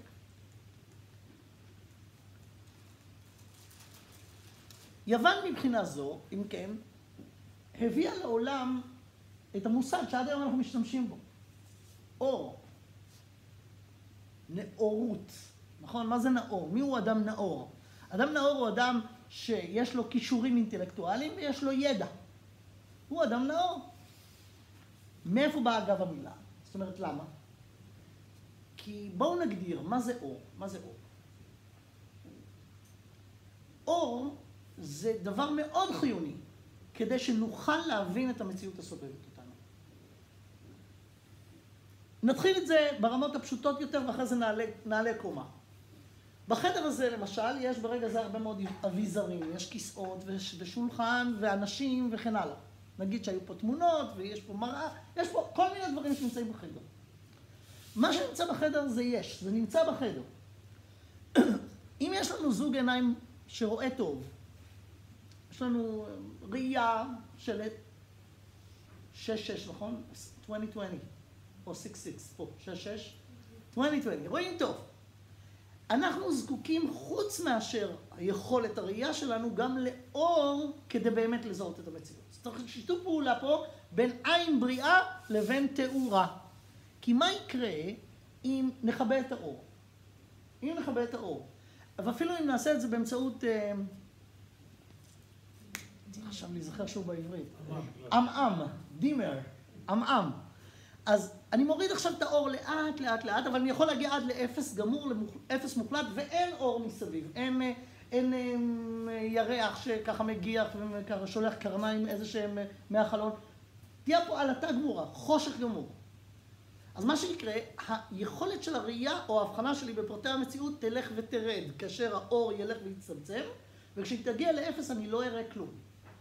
יוון מבחינה זו, אם כן, הביאה לעולם את המושג שעד היום אנחנו משתמשים בו. אור. נאורות. נכון? מה זה נאור? מי הוא אדם נאור? אדם נאור הוא אדם שיש לו כישורים אינטלקטואליים ויש לו ידע. הוא אדם נאור. מאיפה באה אגב המילה? זאת אומרת, למה? כי בואו נגדיר מה זה אור. מה זה אור? אור זה דבר מאוד חיוני כדי שנוכל להבין את המציאות הסובבת אותנו. נתחיל את זה ברמות הפשוטות יותר ואחרי זה נעלה, נעלה קומה. בחדר הזה למשל יש ברגע זה הרבה מאוד אביזרים, יש כיסאות ושולחן ואנשים וכן הלאה. נגיד שהיו פה תמונות ויש פה מראה, יש פה כל מיני דברים שנמצאים בחדר. מה שנמצא בחדר זה יש, זה נמצא בחדר. אם יש לנו זוג עיניים שרואה טוב, יש לנו ראייה של שש שש, נכון? עשרים עשרים, או שש שש, פה, שש שש, עשרים עשרים, רואים טוב. אנחנו זקוקים חוץ מאשר היכולת הראייה שלנו גם לאור כדי באמת לזהות את המציאות. צריך שיתוף פעולה פה בין עין בריאה לבין תאורה. כי מה יקרה אם נכבה את האור? אם נכבה את האור, ואפילו אם נעשה את זה באמצעות, צריך עכשיו להיזכר שוב בעברית, עמעם, דימר, עמעם. אז אני מוריד עכשיו את האור לאט, לאט, לאט, אבל אני יכול להגיע עד לאפס גמור, לאפס מוחלט, ואין אור מסביב. אין, אין, אין ירח שככה מגיח וככה שולח קרניים איזה שהם מהחלון. תהיה פה עלתה גמורה, חושך גמור. אז מה שיקרה, היכולת של הראייה או ההבחנה שלי בפרטי המציאות תלך ותרד, כאשר האור ילך ויצטמצם, וכשהיא תגיע לאפס אני לא אראה כלום.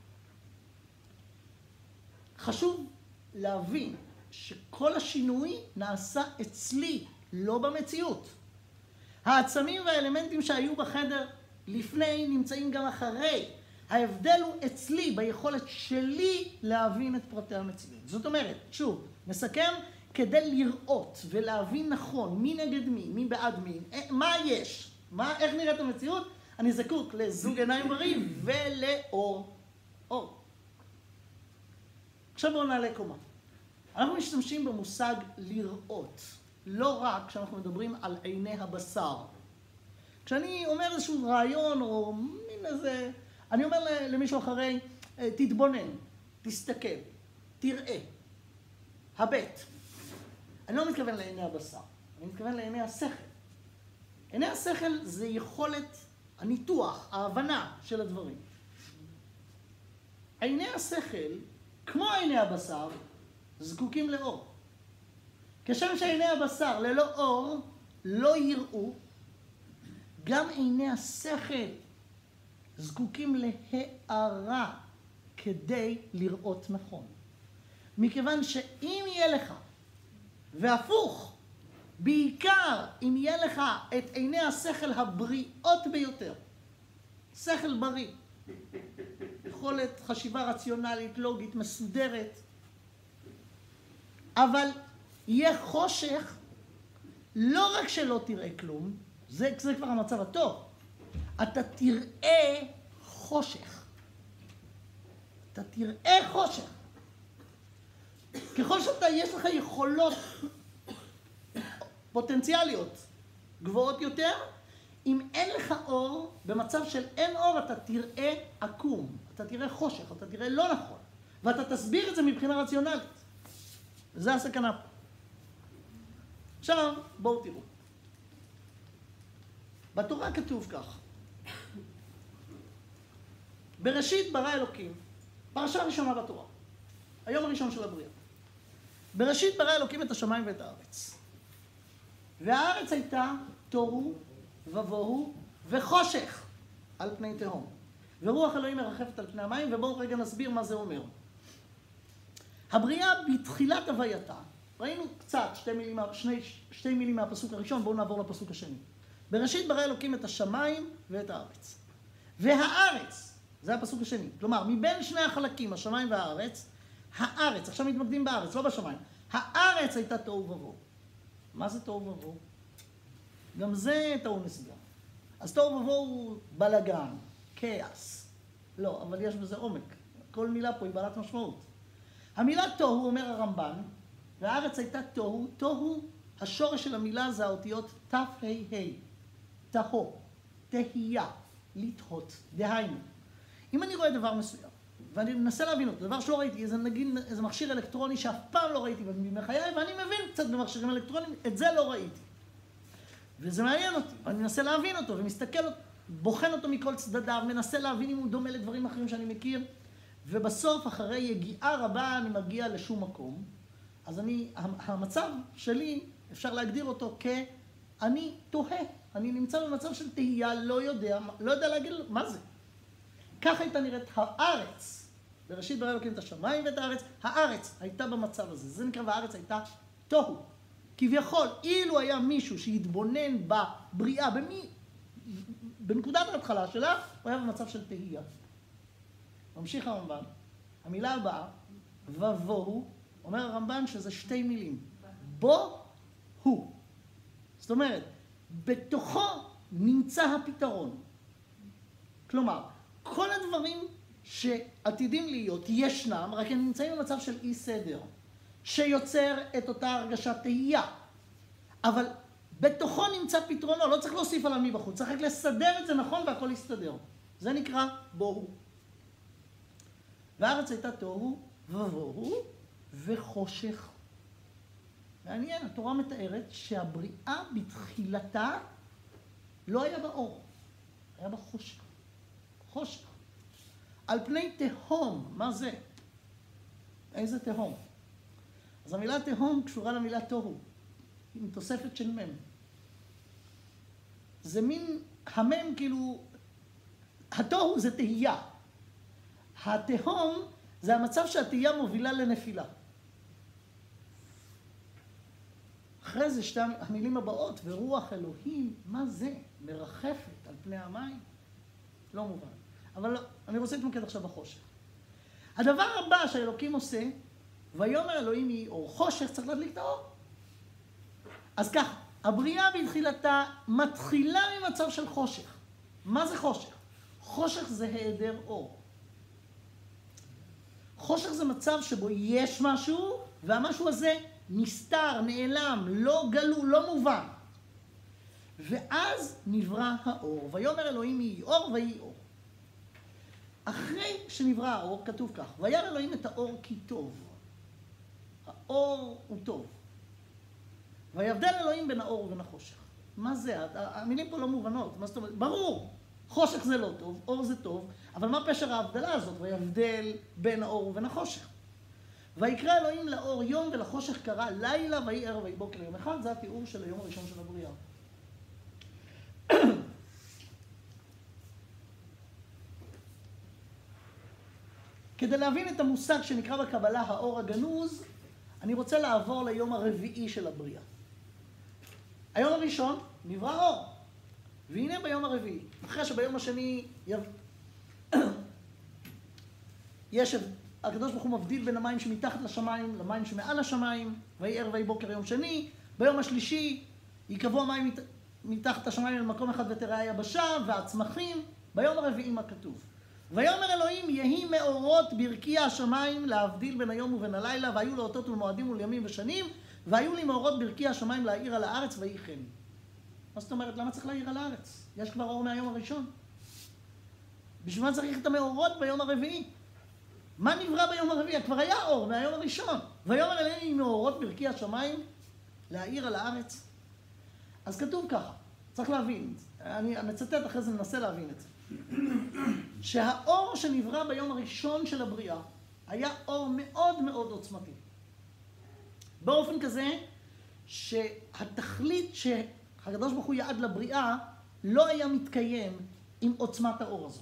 חשוב להבין שכל השינוי נעשה אצלי, לא במציאות. העצמים והאלמנטים שהיו בחדר לפני נמצאים גם אחרי. ההבדל הוא אצלי, ביכולת שלי להבין את פרטי המציאות. זאת אומרת, שוב, נסכם, כדי לראות ולהבין נכון מי נגד מי, מי בעד מי, מה יש, מה, איך נראית המציאות, אני זקוק לזוג עיניים בריא ולאור. אור. עכשיו בואו נעלה קומה. אנחנו משתמשים במושג לראות, לא רק כשאנחנו מדברים על עיני הבשר. כשאני אומר איזשהו רעיון או מין איזה, אני אומר למישהו אחרי, תתבונן, תסתכל, תראה. הבית. אני לא מתכוון לעיני הבשר, אני מתכוון לעיני השכל. עיני השכל זה יכולת הניתוח, ההבנה של הדברים. עיני השכל, כמו עיני הבשר, זקוקים לאור. כשם שעיני הבשר ללא אור לא יראו, גם עיני השכל זקוקים להארה כדי לראות נכון. מכיוון שאם יהיה לך, והפוך, בעיקר אם יהיה לך את עיני השכל הבריאות ביותר, שכל בריא, יכולת חשיבה רציונלית, לוגית, מסודרת, אבל יהיה חושך, לא רק שלא תראה כלום, זה, זה כבר המצב הטוב, אתה תראה חושך. אתה תראה חושך. ככל שאתה, יש לך יכולות פוטנציאליות גבוהות יותר, אם אין לך אור, במצב של אין אור, אתה תראה עקום, אתה תראה חושך, אתה תראה לא נכון, ואתה תסביר את זה מבחינה רציונלית. וזה הסכנה פה. עכשיו, בואו תראו. בתורה כתוב כך. בראשית ברא אלוקים, פרשה ראשונה בתורה, היום הראשון של הבריאה. בראשית ברא אלוקים את השמיים ואת הארץ. והארץ הייתה תוהו ובוהו וחושך על פני תהום. ורוח אלוהים מרחפת על פני המים, ובואו רגע נסביר מה זה אומר. הבריאה בתחילת הווייתה, ראינו קצת שתי מילים, שני, שתי מילים מהפסוק הראשון, בואו נעבור לפסוק השני. בראשית ברא אלוקים את השמיים ואת הארץ. והארץ, זה הפסוק השני, כלומר, מבין שני החלקים, השמיים והארץ, הארץ, עכשיו מתמקדים בארץ, לא בשמיים, הארץ הייתה תוהו ובוהו. מה זה תוהו ובוהו? גם זה תוהו נסגר. אז תוהו ובוהו הוא בלגן, כאוס. לא, אבל יש בזה עומק. כל מילה פה היא בעלת משמעות. המילה תוהו, אומר הרמב"ן, והארץ הייתה תוהו, תוהו, השורש של המילה זה האותיות ת' ה' ה', תהו, תהייה, לתהות, דהיינו. אם אני רואה דבר מסוים, ואני מנסה להבין אותו, דבר שלא ראיתי, איזה, נגיד, איזה מכשיר אלקטרוני שאף פעם לא ראיתי בימי חיי, ואני מבין קצת במכשירים אלקטרוניים, את זה לא ראיתי. וזה מעניין אותי, אני מנסה להבין אותו, ומסתכל, בוחן אותו מכל צדדיו, מנסה להבין אם הוא דומה לדברים אחרים שאני מכיר, ובסוף, אחרי יגיעה רבה, אני מגיע לשום מקום. אז אני, המצב שלי, אפשר להגדיר אותו כ-אני תוהה. אני נמצא במצב של תהייה, לא יודע, לא יודע להגיד מה זה. כך הייתה נראית הארץ. בראשית ברא אלוקים את השמיים ואת הארץ. הארץ הייתה במצב הזה. זה נקרא, והארץ הייתה תוהו. כביכול, אילו היה מישהו שהתבונן בבריאה, במי, בנקודת ההתחלה שלה, הוא היה במצב של תהייה. ממשיך הרמב"ן. המילה הבאה, ובוהו, אומר הרמב"ן שזה שתי מילים. בו הוא. זאת אומרת, בתוכו נמצא הפתרון. כלומר, כל הדברים שעתידים להיות ישנם, רק הם נמצאים במצב של אי סדר, שיוצר את אותה הרגשת תהייה. אבל בתוכו נמצא פתרונו, לא צריך להוסיף עליו מבחוץ, צריך רק לסדר את זה נכון והכל יסתדר. זה נקרא בוהו. והארץ הייתה תוהו ובוהו וחושך. מעניין, התורה מתארת שהבריאה בתחילתה לא היה באור, היה בחושך. חושך. על פני תהום, מה זה? איזה תהום? אז המילה תהום קשורה למילה תוהו, עם תוספת של מם. זה מין, המם כאילו, התוהו זה תהייה. התהום זה המצב שהתהייה מובילה לנפילה. אחרי זה שתי המילים הבאות, ורוח אלוהים, מה זה? מרחפת על פני המים? לא מובן. אבל לא, אני רוצה להתמקד עכשיו בחושך. הדבר הבא שהאלוקים עושה, ויאמר אלוהים יהי אור. חושך צריך להדליק את האור. אז ככה, הבריאה בתחילתה מתחילה ממצב של חושך. מה זה חושך? חושך זה היעדר אור. חושך זה מצב שבו יש משהו, והמשהו הזה נסתר, נעלם, לא גלו, לא מובן. ואז נברא האור. ויאמר אלוהים יהי אור ויהי אור. אחרי שנברא האור, כתוב כך, וירא אלוהים את האור כי טוב. אור הוא טוב. ויבדל אלוהים בין האור ובין החושך. מה זה? המילים פה לא מובנות. מה זאת אומרת? ברור, חושך זה לא טוב, אור זה טוב, אבל מה פשר ההבדלה הזאת? ויבדל בין האור ובין החושך. ויקרא אלוהים לאור יום ולחושך קרא לילה, ויהי ערב ויהי בוקר יום אחד. זה התיאור של היום הראשון של הבריאה. כדי להבין את המושג שנקרא בקבלה האור הגנוז, אני רוצה לעבור ליום הרביעי של הבריאה. היום הראשון נברא אור, והנה ביום הרביעי, אחרי שביום השני יב... יש, הקדוש ברוך הוא מבדיל בין המים שמתחת לשמיים למים שמעל השמיים, ויהי ערב ויהי בוקר יום שני. ביום השלישי יקבעו המים מת... מתחת השמיים למקום אחד ותראה היבשה והצמחים. ביום הרביעי מה כתוב? ויאמר אלוהים יהי מאורות ברקיע השמיים להבדיל בין היום ובין הלילה, והיו לאותות ולמועדים ולימים ושנים, והיו לי מאורות ברקיע השמיים להאיר על הארץ, ויהי כן. מה זאת אומרת? למה צריך להאיר על הארץ? יש כבר אור מהיום הראשון. בשביל מה צריך את המאורות ביום הרביעי? מה נברא ביום הרביעי? כבר היה אור מהיום הראשון. ויאמר אלוהים מאורות ברקיע השמיים להאיר על הארץ. אז כתוב ככה, צריך להבין, אני מצטט אחרי זה, ננסה להבין את זה. שהאור שנברא ביום הראשון של הבריאה היה אור מאוד מאוד עוצמתי. באופן כזה שהתכלית שהקדוש ברוך הוא יעד לבריאה לא היה מתקיים עם עוצמת האור הזאת.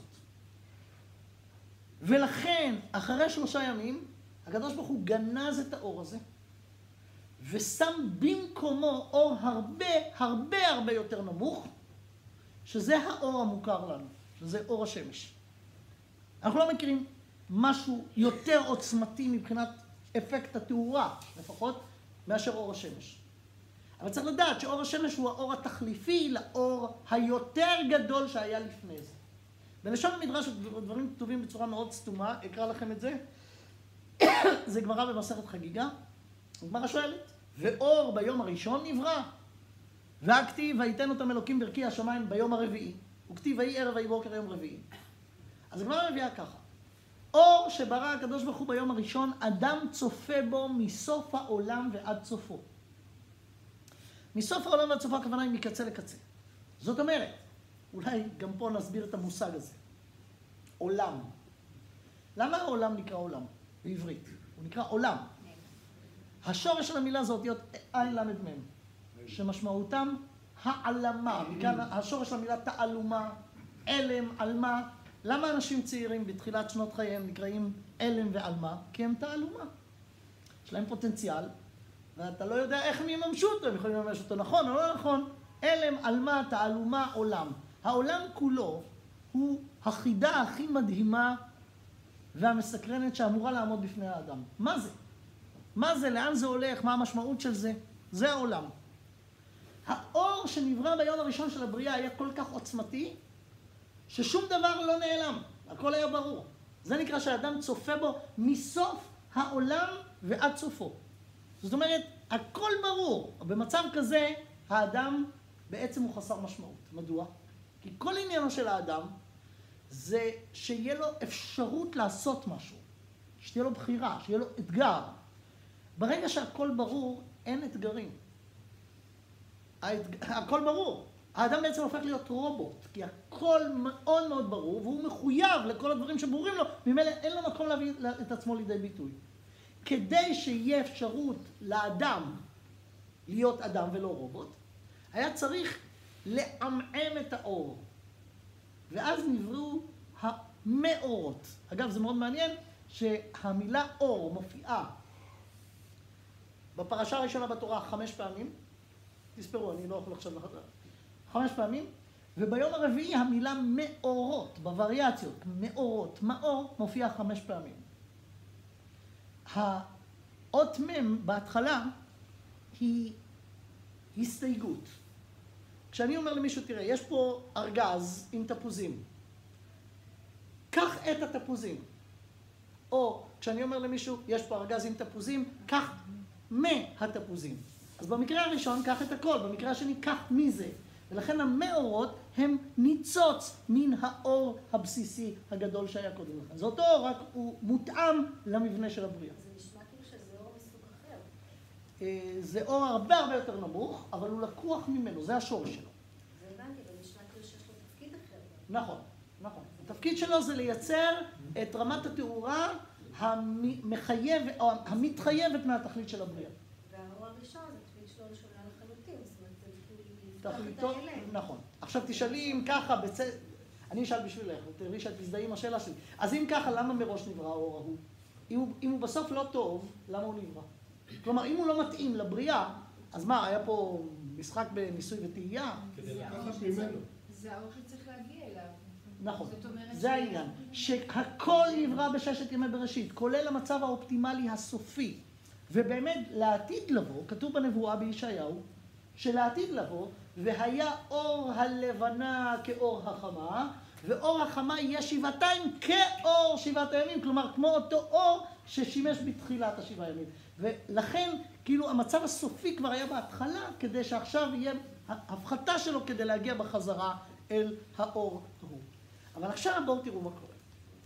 ולכן אחרי שלושה ימים הקדוש ברוך הוא גנז את האור הזה ושם במקומו אור הרבה הרבה הרבה יותר נמוך, שזה האור המוכר לנו, שזה אור השמש. אנחנו לא מכירים משהו יותר עוצמתי מבחינת אפקט התאורה, לפחות, מאשר אור השמש. אבל צריך לדעת שאור השמש הוא האור התחליפי לאור היותר גדול שהיה לפני זה. בלשון המדרש דברים כתובים בצורה מאוד סתומה, אקרא לכם את זה. זה גמרא במסכת חגיגה. הגמרא שואלת, ואור ביום הראשון נברא, והכתיב ויתן אותם אלוקים ברקיע השמיים ביום הרביעי, וכתיב ויהי ערב ויהי בוקר יום רביעי. אז הגמרא מביאה ככה, אור שברא הקדוש ברוך הוא ביום הראשון, אדם צופה בו מסוף העולם ועד סופו. מסוף העולם ועד סופו הכוונה היא מקצה לקצה. זאת אומרת, אולי גם פה נסביר את המושג הזה. עולם. למה העולם נקרא עולם בעברית? הוא נקרא עולם. השורש של המילה זה אותיות עין למד מם, שמשמעותם העלמה. מכאן השורש של המילה תעלומה, אלם, עלמה. למה אנשים צעירים בתחילת שנות חייהם נקראים אלם ועלמה? כי הם תעלומה. יש להם פוטנציאל, ואתה לא יודע איך הם יממשו אותו, הם יכולים לממש אותו נכון או לא נכון. אלם, עלמה, תעלומה, עולם. העולם כולו הוא החידה הכי מדהימה והמסקרנת שאמורה לעמוד בפני האדם. מה זה? מה זה? לאן זה הולך? מה המשמעות של זה? זה העולם. האור שנברא ביום הראשון של הבריאה היה כל כך עוצמתי, ששום דבר לא נעלם. הכל היה ברור. זה נקרא שהאדם צופה בו מסוף העולם ועד סופו. זאת אומרת, הכל ברור. במצב כזה, האדם בעצם הוא חסר משמעות. מדוע? כי כל עניינו של האדם זה שיהיה לו אפשרות לעשות משהו. שתהיה לו בחירה, שיהיה לו אתגר. ברגע שהכל ברור, אין אתגרים. האתג... הכל ברור. האדם בעצם הופך להיות רובוט, כי הכל מאוד מאוד ברור, והוא מחויב לכל הדברים שברורים לו, ממילא אין לו מקום להביא את עצמו לידי ביטוי. כדי שיהיה אפשרות לאדם להיות אדם ולא רובוט, היה צריך לעמעם את האור. ואז נבראו המאורות. אגב, זה מאוד מעניין שהמילה אור מופיעה בפרשה הראשונה בתורה חמש פעמים. תספרו, אני לא יכול עכשיו לחזור. חמש פעמים. וביום הרביעי המילה מאורות, בווריאציות, מאורות, מאור, מופיע חמש פעמים. האות מם בהתחלה היא הסתייגות. כשאני אומר למישהו, תראה, יש פה ארגז עם תפוזים. קח את התפוזים. או כשאני אומר למישהו, יש פה ארגז עם תפוזים, קח מהתפוזים. אז במקרה הראשון, קח את הכל. במקרה השני, קח מזה. ולכן המאורות הם ניצוץ מן האור הבסיסי הגדול שהיה קודם לכן. זה אותו אור, רק הוא מותאם למבנה של הבריאה. זה נשמע כאילו שזה אור מסוג אחר. זה אור הרבה הרבה יותר נמוך, אבל הוא לקוח ממנו, זה השורש שלו. זה הבנתי, אבל נשמע כאילו שיש לו תפקיד אחר. נכון, נכון. התפקיד שלו זה לייצר את רמת התאורה המחייבת, או המתחייבת מהתכלית של הבריאה. והאור הראשון, התפקיד שלו שונה לחלוטין, זאת אומרת, זה כאילו תכליתו, לפתוח את האלה. נכון. עכשיו תשאלי אם ככה, בצ... אני אשאל בשבילך, תראי שאת תזדהי עם השאלה שלי. אז אם ככה, למה מראש נברא האור ההוא? אם הוא, אם הוא בסוף לא טוב, למה הוא נברא? כלומר, אם הוא לא מתאים לבריאה, אז מה, היה פה משחק בניסוי וטעייה? כדי לקחת ממנו. זה האור שצריך להגיע אליו. נכון, זאת אומרת זה ש- העניין. שהכל נברא בששת ימי בראשית, כולל המצב האופטימלי הסופי. ובאמת, לעתיד לבוא, כתוב בנבואה בישעיהו, שלעתיד לבוא, והיה אור הלבנה כאור החמה, ואור החמה יהיה שבעתיים כאור שבעת הימים, כלומר, כמו אותו אור ששימש בתחילת השבעה ימים. ולכן, כאילו, המצב הסופי כבר היה בהתחלה, כדי שעכשיו יהיה הפחתה שלו כדי להגיע בחזרה אל האור ההוא. אבל עכשיו בואו תראו מה קורה.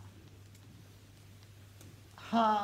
ה...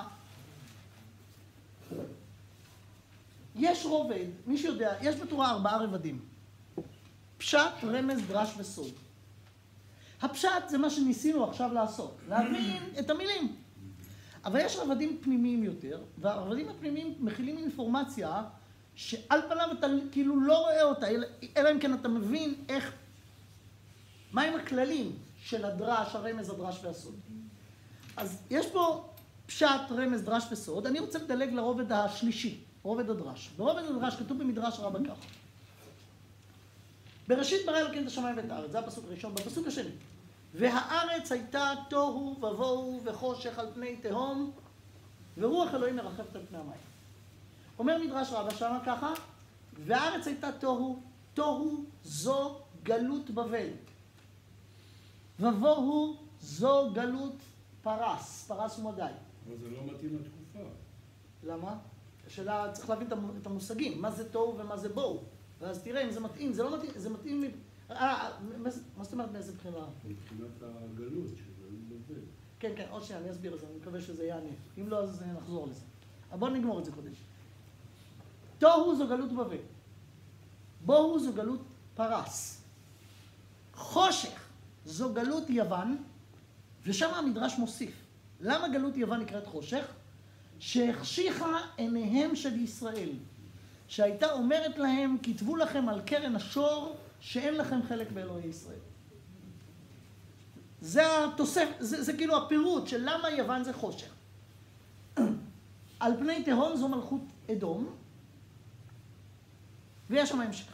יש רובד, מי שיודע, יש בתורה ארבעה רבדים. פשט, רמז, דרש וסוד. הפשט זה מה שניסינו עכשיו לעשות, להבין את המילים. אבל יש רבדים פנימיים יותר, והרבדים הפנימיים מכילים אינפורמציה שעל פניו אתה כאילו לא רואה אותה, אלא אם כן אתה מבין איך, מהם הכללים של הדרש, הרמז, הדרש והסוד. אז יש פה פשט, רמז, דרש וסוד. אני רוצה לדלג לרובד השלישי, רובד הדרש. ברובד הדרש כתוב במדרש רבה ככה. בראשית ברא אלוקים את השמיים ואת הארץ, זה הפסוק הראשון. בפסוק השני, והארץ הייתה תוהו ובוהו וחושך על פני תהום, ורוח אלוהים מרחפת על פני המים. אומר מדרש רבה שמה ככה, והארץ הייתה תוהו, תוהו זו גלות בבל. ובוהו זו גלות פרס, פרס ומדי. אבל זה לא מתאים לתקופה. למה? השאלה, צריך להבין את המושגים, מה זה תוהו ומה זה בוהו. ואז תראה אם זה מתאים, זה לא מתאים, זה מתאים... אה, מה זאת אומרת מאיזה בחינה? מבחינת הגלות, שגלות בבל. כן, כן, עוד שנייה, אני אסביר את זה, אני מקווה שזה יענה. אם לא, אז נחזור לזה. אבל בואו נגמור את זה קודם. תוהו זו גלות בבל. בוהו זו גלות פרס. חושך זו גלות יוון, ושם המדרש מוסיף. למה גלות יוון נקראת חושך? שהחשיכה עיניהם של ישראל, שהייתה אומרת להם, כתבו לכם על קרן השור, שאין לכם חלק באלוהי ישראל. זה התוסף, זה, זה כאילו הפירוט של למה יוון זה חושך. על פני תהום זו מלכות אדום, ויש שם המשך.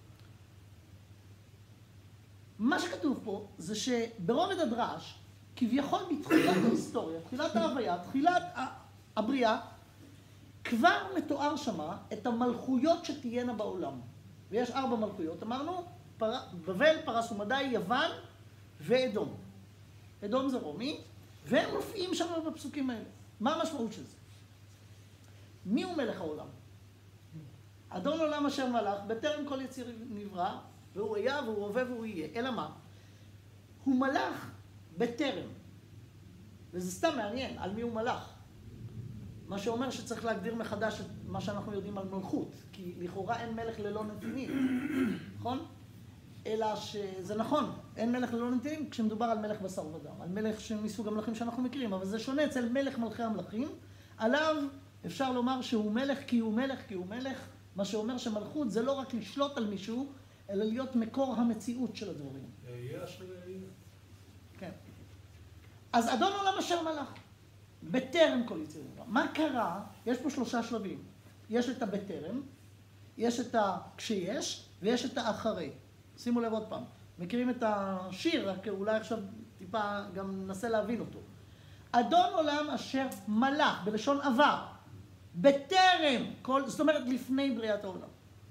מה שכתוב פה זה שברובד הדרש, כביכול בתחילת ההיסטוריה, תחילת ההוויה, תחילת הבריאה, כבר מתואר שמה את המלכויות שתהיינה בעולם. ויש ארבע מלכויות, אמרנו, פר... בבל, פרס ומדי, יוון ואדום. אדום זה רומי, והם מופיעים שם בפסוקים האלה. מה המשמעות של זה? מי הוא מלך העולם? אדון עולם אשר מלך, בטרם כל יציר נברא, והוא היה והוא הווה והוא יהיה. אלא מה? הוא מלך בטרם. וזה סתם מעניין, על מי הוא מלך. מה שאומר שצריך להגדיר מחדש את מה שאנחנו יודעים על מלכות, כי לכאורה אין מלך ללא נתינים, נכון? אלא שזה נכון, אין מלך ללא נתינים כשמדובר על מלך בשר ודם, על מלך מסוג המלכים שאנחנו מכירים, אבל זה שונה אצל מלך מלכי המלכים, עליו אפשר לומר שהוא מלך כי הוא מלך כי הוא מלך, מה שאומר שמלכות זה לא רק לשלוט על מישהו, אלא להיות מקור המציאות של הדברים. יהיה אשר יהיה. כן. אז אדון עולם אשר מלך. בטרם כל יציר נברא. מה קרה? יש פה שלושה שלבים. יש את הבטרם, יש את הכשיש, ויש את האחרי. שימו לב עוד פעם. מכירים את השיר, רק אולי עכשיו טיפה גם ננסה להבין אותו. אדון עולם אשר מלך, בלשון עבר, בטרם, כל, זאת אומרת לפני בריאת העולם.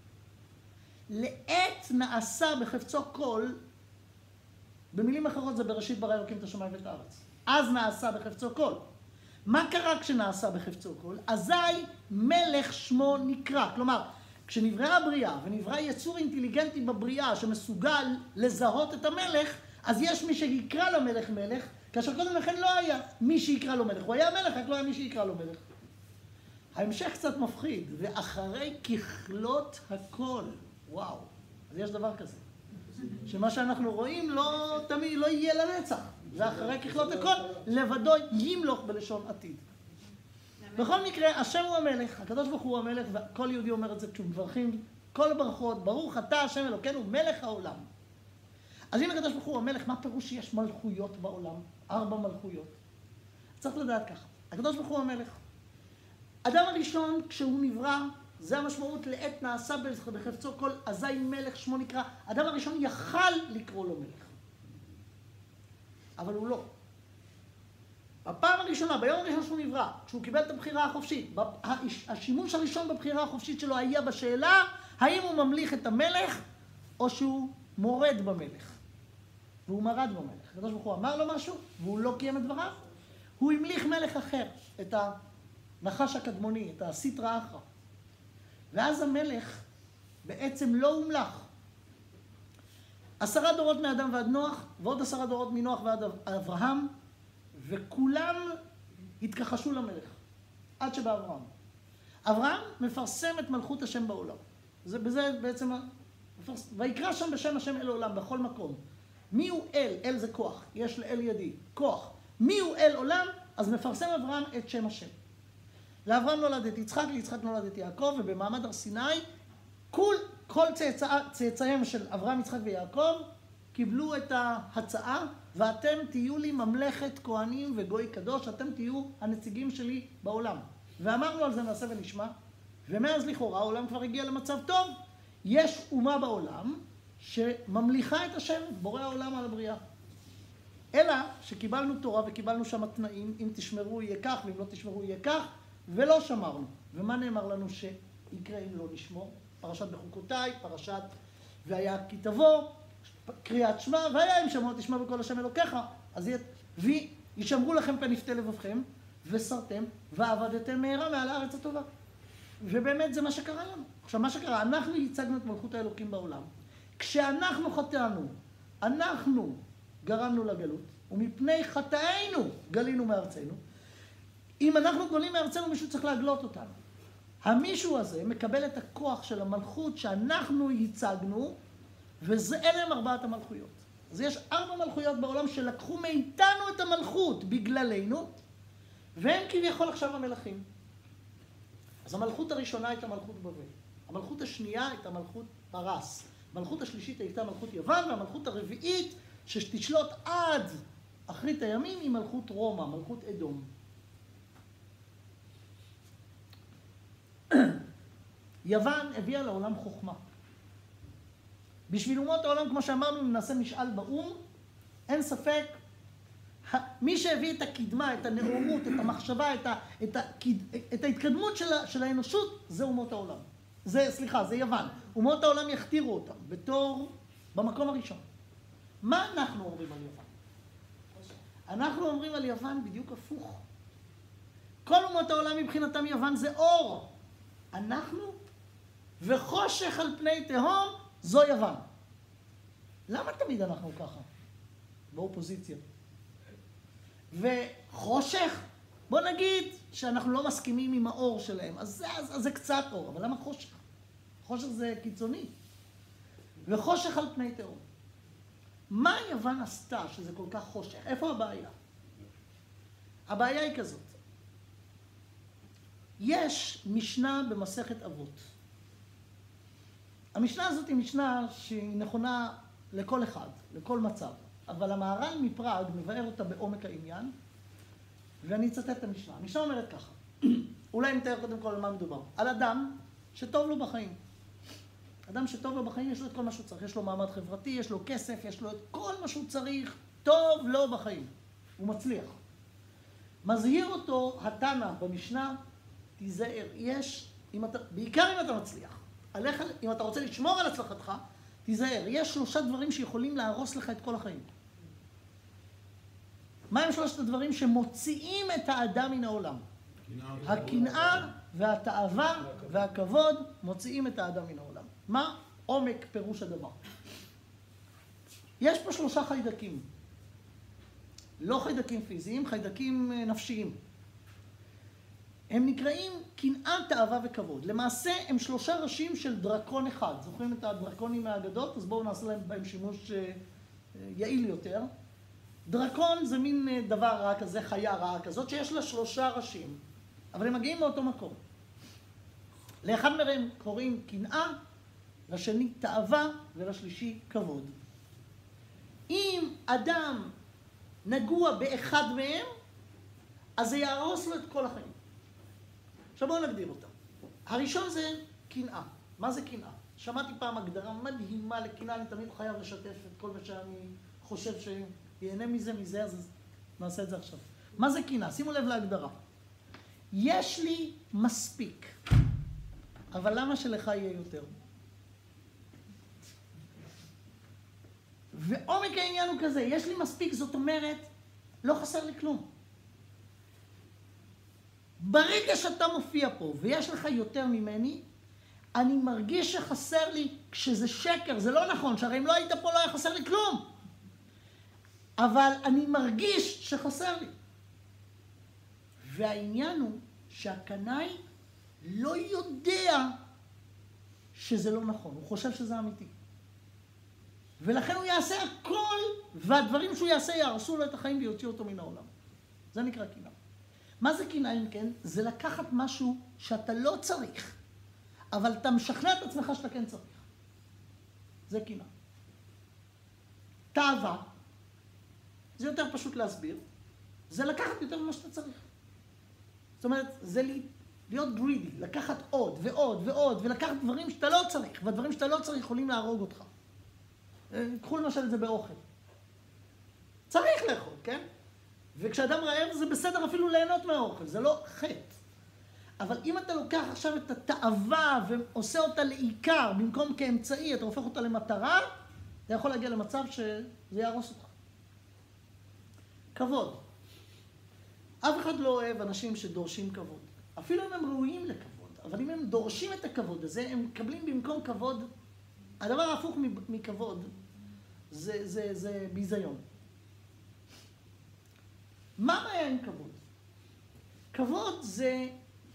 לעת נעשה בחפצו כל, במילים אחרות זה בראשית ברא אלוקים את השמיים ואת הארץ. אז נעשה בחפצו כל. מה קרה כשנעשה בחפצו כל? אזי מלך שמו נקרא. כלומר, כשנבראה הבריאה ונברא יצור אינטליגנטי בבריאה שמסוגל לזהות את המלך, אז יש מי שיקרא לו מלך מלך, כאשר קודם לכן לא היה מי שיקרא לו מלך. הוא היה מלך, רק לא היה מי שיקרא לו מלך. ההמשך קצת מפחיד, ואחרי ככלות הכל, וואו, אז יש דבר כזה. שמה שאנחנו רואים לא תמיד, לא יהיה לנצח. זה אחרי ככלות הכל, לבדו ימלוך בלשון עתיד. בכל מקרה, השם הוא המלך, הקדוש ברוך הוא המלך, וכל יהודי אומר את זה כשמברכים, כל הברכות, ברוך אתה השם אלוקינו, מלך העולם. אז אם הקדוש ברוך הוא המלך, מה פירוש שיש מלכויות בעולם? ארבע מלכויות. צריך לדעת ככה, הקדוש ברוך הוא המלך. אדם הראשון, כשהוא נברא, זה המשמעות לעת נעשה בחפצו כל אזי מלך שמו נקרא. אדם הראשון יכל לקרוא לו מלך. אבל הוא לא. בפעם הראשונה, ביום הראשון שהוא נברא, כשהוא קיבל את הבחירה החופשית, השימוש הראשון בבחירה החופשית שלו היה בשאלה, האם הוא ממליך את המלך, או שהוא מורד במלך. והוא מרד במלך. הקדוש ברוך הוא אמר לו משהו, והוא לא קיים את דבריו. הוא המליך מלך אחר, את הנחש הקדמוני, את הסיטרא אחרא. ואז המלך בעצם לא הומלך. עשרה דורות מאדם ועד נוח, ועוד עשרה דורות מנוח ועד אברהם, וכולם התכחשו למלך, עד שבא אברהם. אברהם מפרסם את מלכות השם בעולם. זה בזה בעצם, ויקרא שם בשם השם אל עולם, בכל מקום. מי הוא אל? אל זה כוח, יש לאל ידי, כוח. מי הוא אל עולם? אז מפרסם אברהם את שם השם. לאברהם נולד את יצחק, ליצחק נולד את יעקב, ובמעמד הר סיני, כל, כל צאצא, צאצאיהם של אברהם, יצחק ויעקב, קיבלו את ההצעה, ואתם תהיו לי ממלכת כהנים וגוי קדוש, אתם תהיו הנציגים שלי בעולם. ואמרנו על זה נעשה ונשמע, ומאז לכאורה העולם כבר הגיע למצב טוב, יש אומה בעולם שממליכה את השם, בורא העולם על הבריאה. אלא שקיבלנו תורה וקיבלנו שם תנאים, אם תשמרו יהיה כך ואם לא תשמרו יהיה כך, ולא שמרנו. ומה נאמר לנו שיקרה אם לא נשמור? פרשת בחוקותיי, פרשת והיה כי תבוא, קריאת שמע, והיה אם שמעו תשמע בקול השם אלוקיך, אז וישמרו לכם פן יפתה לבבכם, וסרתם, ועבדתם מהרה מעל הארץ הטובה. ובאמת זה מה שקרה לנו. עכשיו מה שקרה, אנחנו ייצגנו את מלכות האלוקים בעולם. כשאנחנו חטאנו, אנחנו גרמנו לגלות, ומפני חטאינו גלינו מארצנו. אם אנחנו גולים מארצנו, מישהו צריך להגלות אותנו. המישהו הזה מקבל את הכוח של המלכות שאנחנו ייצגנו, וזה אלה הם ארבעת המלכויות. אז יש ארבע מלכויות בעולם שלקחו מאיתנו את המלכות בגללנו, והם כביכול עכשיו המלכים. אז המלכות הראשונה הייתה מלכות בבל. המלכות השנייה הייתה מלכות פרס. המלכות השלישית הייתה מלכות יוון, והמלכות הרביעית שתשלוט עד אחרית הימים היא מלכות רומא, מלכות אדום. יוון הביאה לעולם חוכמה. בשביל אומות העולם, כמו שאמרנו, אם נעשה משאל באום, אין ספק, מי שהביא את הקדמה, את הנאומות, את המחשבה, את, ה, את, ה, את ההתקדמות של, ה, של האנושות, זה אומות העולם. זה, סליחה, זה יוון. אומות העולם יכתירו אותם בתור, במקום הראשון. מה אנחנו אומרים על יוון? אנחנו אומרים על יוון בדיוק הפוך. כל אומות העולם מבחינתם יוון זה אור. אנחנו וחושך על פני תהום זו יוון. למה תמיד אנחנו ככה? באופוזיציה. וחושך, בוא נגיד שאנחנו לא מסכימים עם האור שלהם, אז זה, אז, אז זה קצת אור, אבל למה חושך? חושך זה קיצוני. וחושך על פני תהום. מה יוון עשתה שזה כל כך חושך? איפה הבעיה? הבעיה היא כזאת. יש משנה במסכת אבות. המשנה הזאת היא משנה שהיא נכונה לכל אחד, לכל מצב. אבל המהר"ל מפראג מבאר אותה בעומק העניין, ואני אצטט את המשנה. המשנה אומרת ככה, אולי נתאר קודם כל על מה מדובר. על אדם שטוב לו בחיים. אדם שטוב לו בחיים יש לו את כל מה שהוא צריך. יש לו מעמד חברתי, יש לו כסף, יש לו את כל מה שהוא צריך, טוב לו בחיים. הוא מצליח. מזהיר אותו התנא במשנה, תיזהר, יש, אם אתה, בעיקר אם אתה מצליח, עליך, אם אתה רוצה לשמור על הצלחתך, תיזהר, יש שלושה דברים שיכולים להרוס לך את כל החיים. מה הם שלושת הדברים שמוציאים את האדם מן העולם? הקנאה והתאווה והכבוד מוציאים את האדם מן העולם. מה עומק פירוש הדבר? יש פה שלושה חיידקים. לא חיידקים פיזיים, חיידקים נפשיים. הם נקראים קנאה, תאווה וכבוד. למעשה הם שלושה ראשים של דרקון אחד. זוכרים את הדרקונים מהאגדות? אז בואו נעשה להם בהם שימוש יעיל יותר. דרקון זה מין דבר רע כזה, חיה רעה כזאת, שיש לה שלושה ראשים. אבל הם מגיעים מאותו מקום. לאחד מהם קוראים קנאה, לשני תאווה ולשלישי כבוד. אם אדם נגוע באחד מהם, אז זה יהרוס לו את כל החיים. עכשיו בואו נגדיר אותם. הראשון זה קנאה. מה זה קנאה? שמעתי פעם הגדרה מדהימה לקנאה, אני תמיד חייב לשתף את כל מה שאני חושב שיהנה מזה, מזה, אז נעשה את זה עכשיו. מה זה קנאה? שימו לב להגדרה. יש לי מספיק, אבל למה שלך יהיה יותר? ועומק העניין הוא כזה, יש לי מספיק, זאת אומרת, לא חסר לי כלום. ברגע שאתה מופיע פה ויש לך יותר ממני, אני מרגיש שחסר לי, כשזה שקר, זה לא נכון, שהרי אם לא היית פה לא היה חסר לי כלום. אבל אני מרגיש שחסר לי. והעניין הוא שהקנאי לא יודע שזה לא נכון, הוא חושב שזה אמיתי. ולכן הוא יעשה הכל, והדברים שהוא יעשה יהרסו לו את החיים ויוציאו אותו מן העולם. זה נקרא קנאה. מה זה קנאה אם כן? זה לקחת משהו שאתה לא צריך, אבל אתה משכנע את עצמך שאתה כן צריך. זה קנאה. תאווה, זה יותר פשוט להסביר, זה לקחת יותר ממה שאתה צריך. זאת אומרת, זה להיות גרידי, לקחת עוד ועוד ועוד, ולקחת דברים שאתה לא צריך, והדברים שאתה לא צריך יכולים להרוג אותך. קחו למשל את זה באוכל. צריך לאכול, כן? וכשאדם רעב זה בסדר אפילו ליהנות מהאוכל, זה לא חטא. אבל אם אתה לוקח עכשיו את התאווה ועושה אותה לעיקר, במקום כאמצעי, אתה הופך אותה למטרה, אתה יכול להגיע למצב שזה יהרוס אותך. כבוד. אף אחד לא אוהב אנשים שדורשים כבוד. אפילו אם הם ראויים לכבוד, אבל אם הם דורשים את הכבוד הזה, הם מקבלים במקום כבוד. הדבר ההפוך מכבוד זה, זה, זה ביזיון. מה הבעיה עם כבוד? כבוד זה...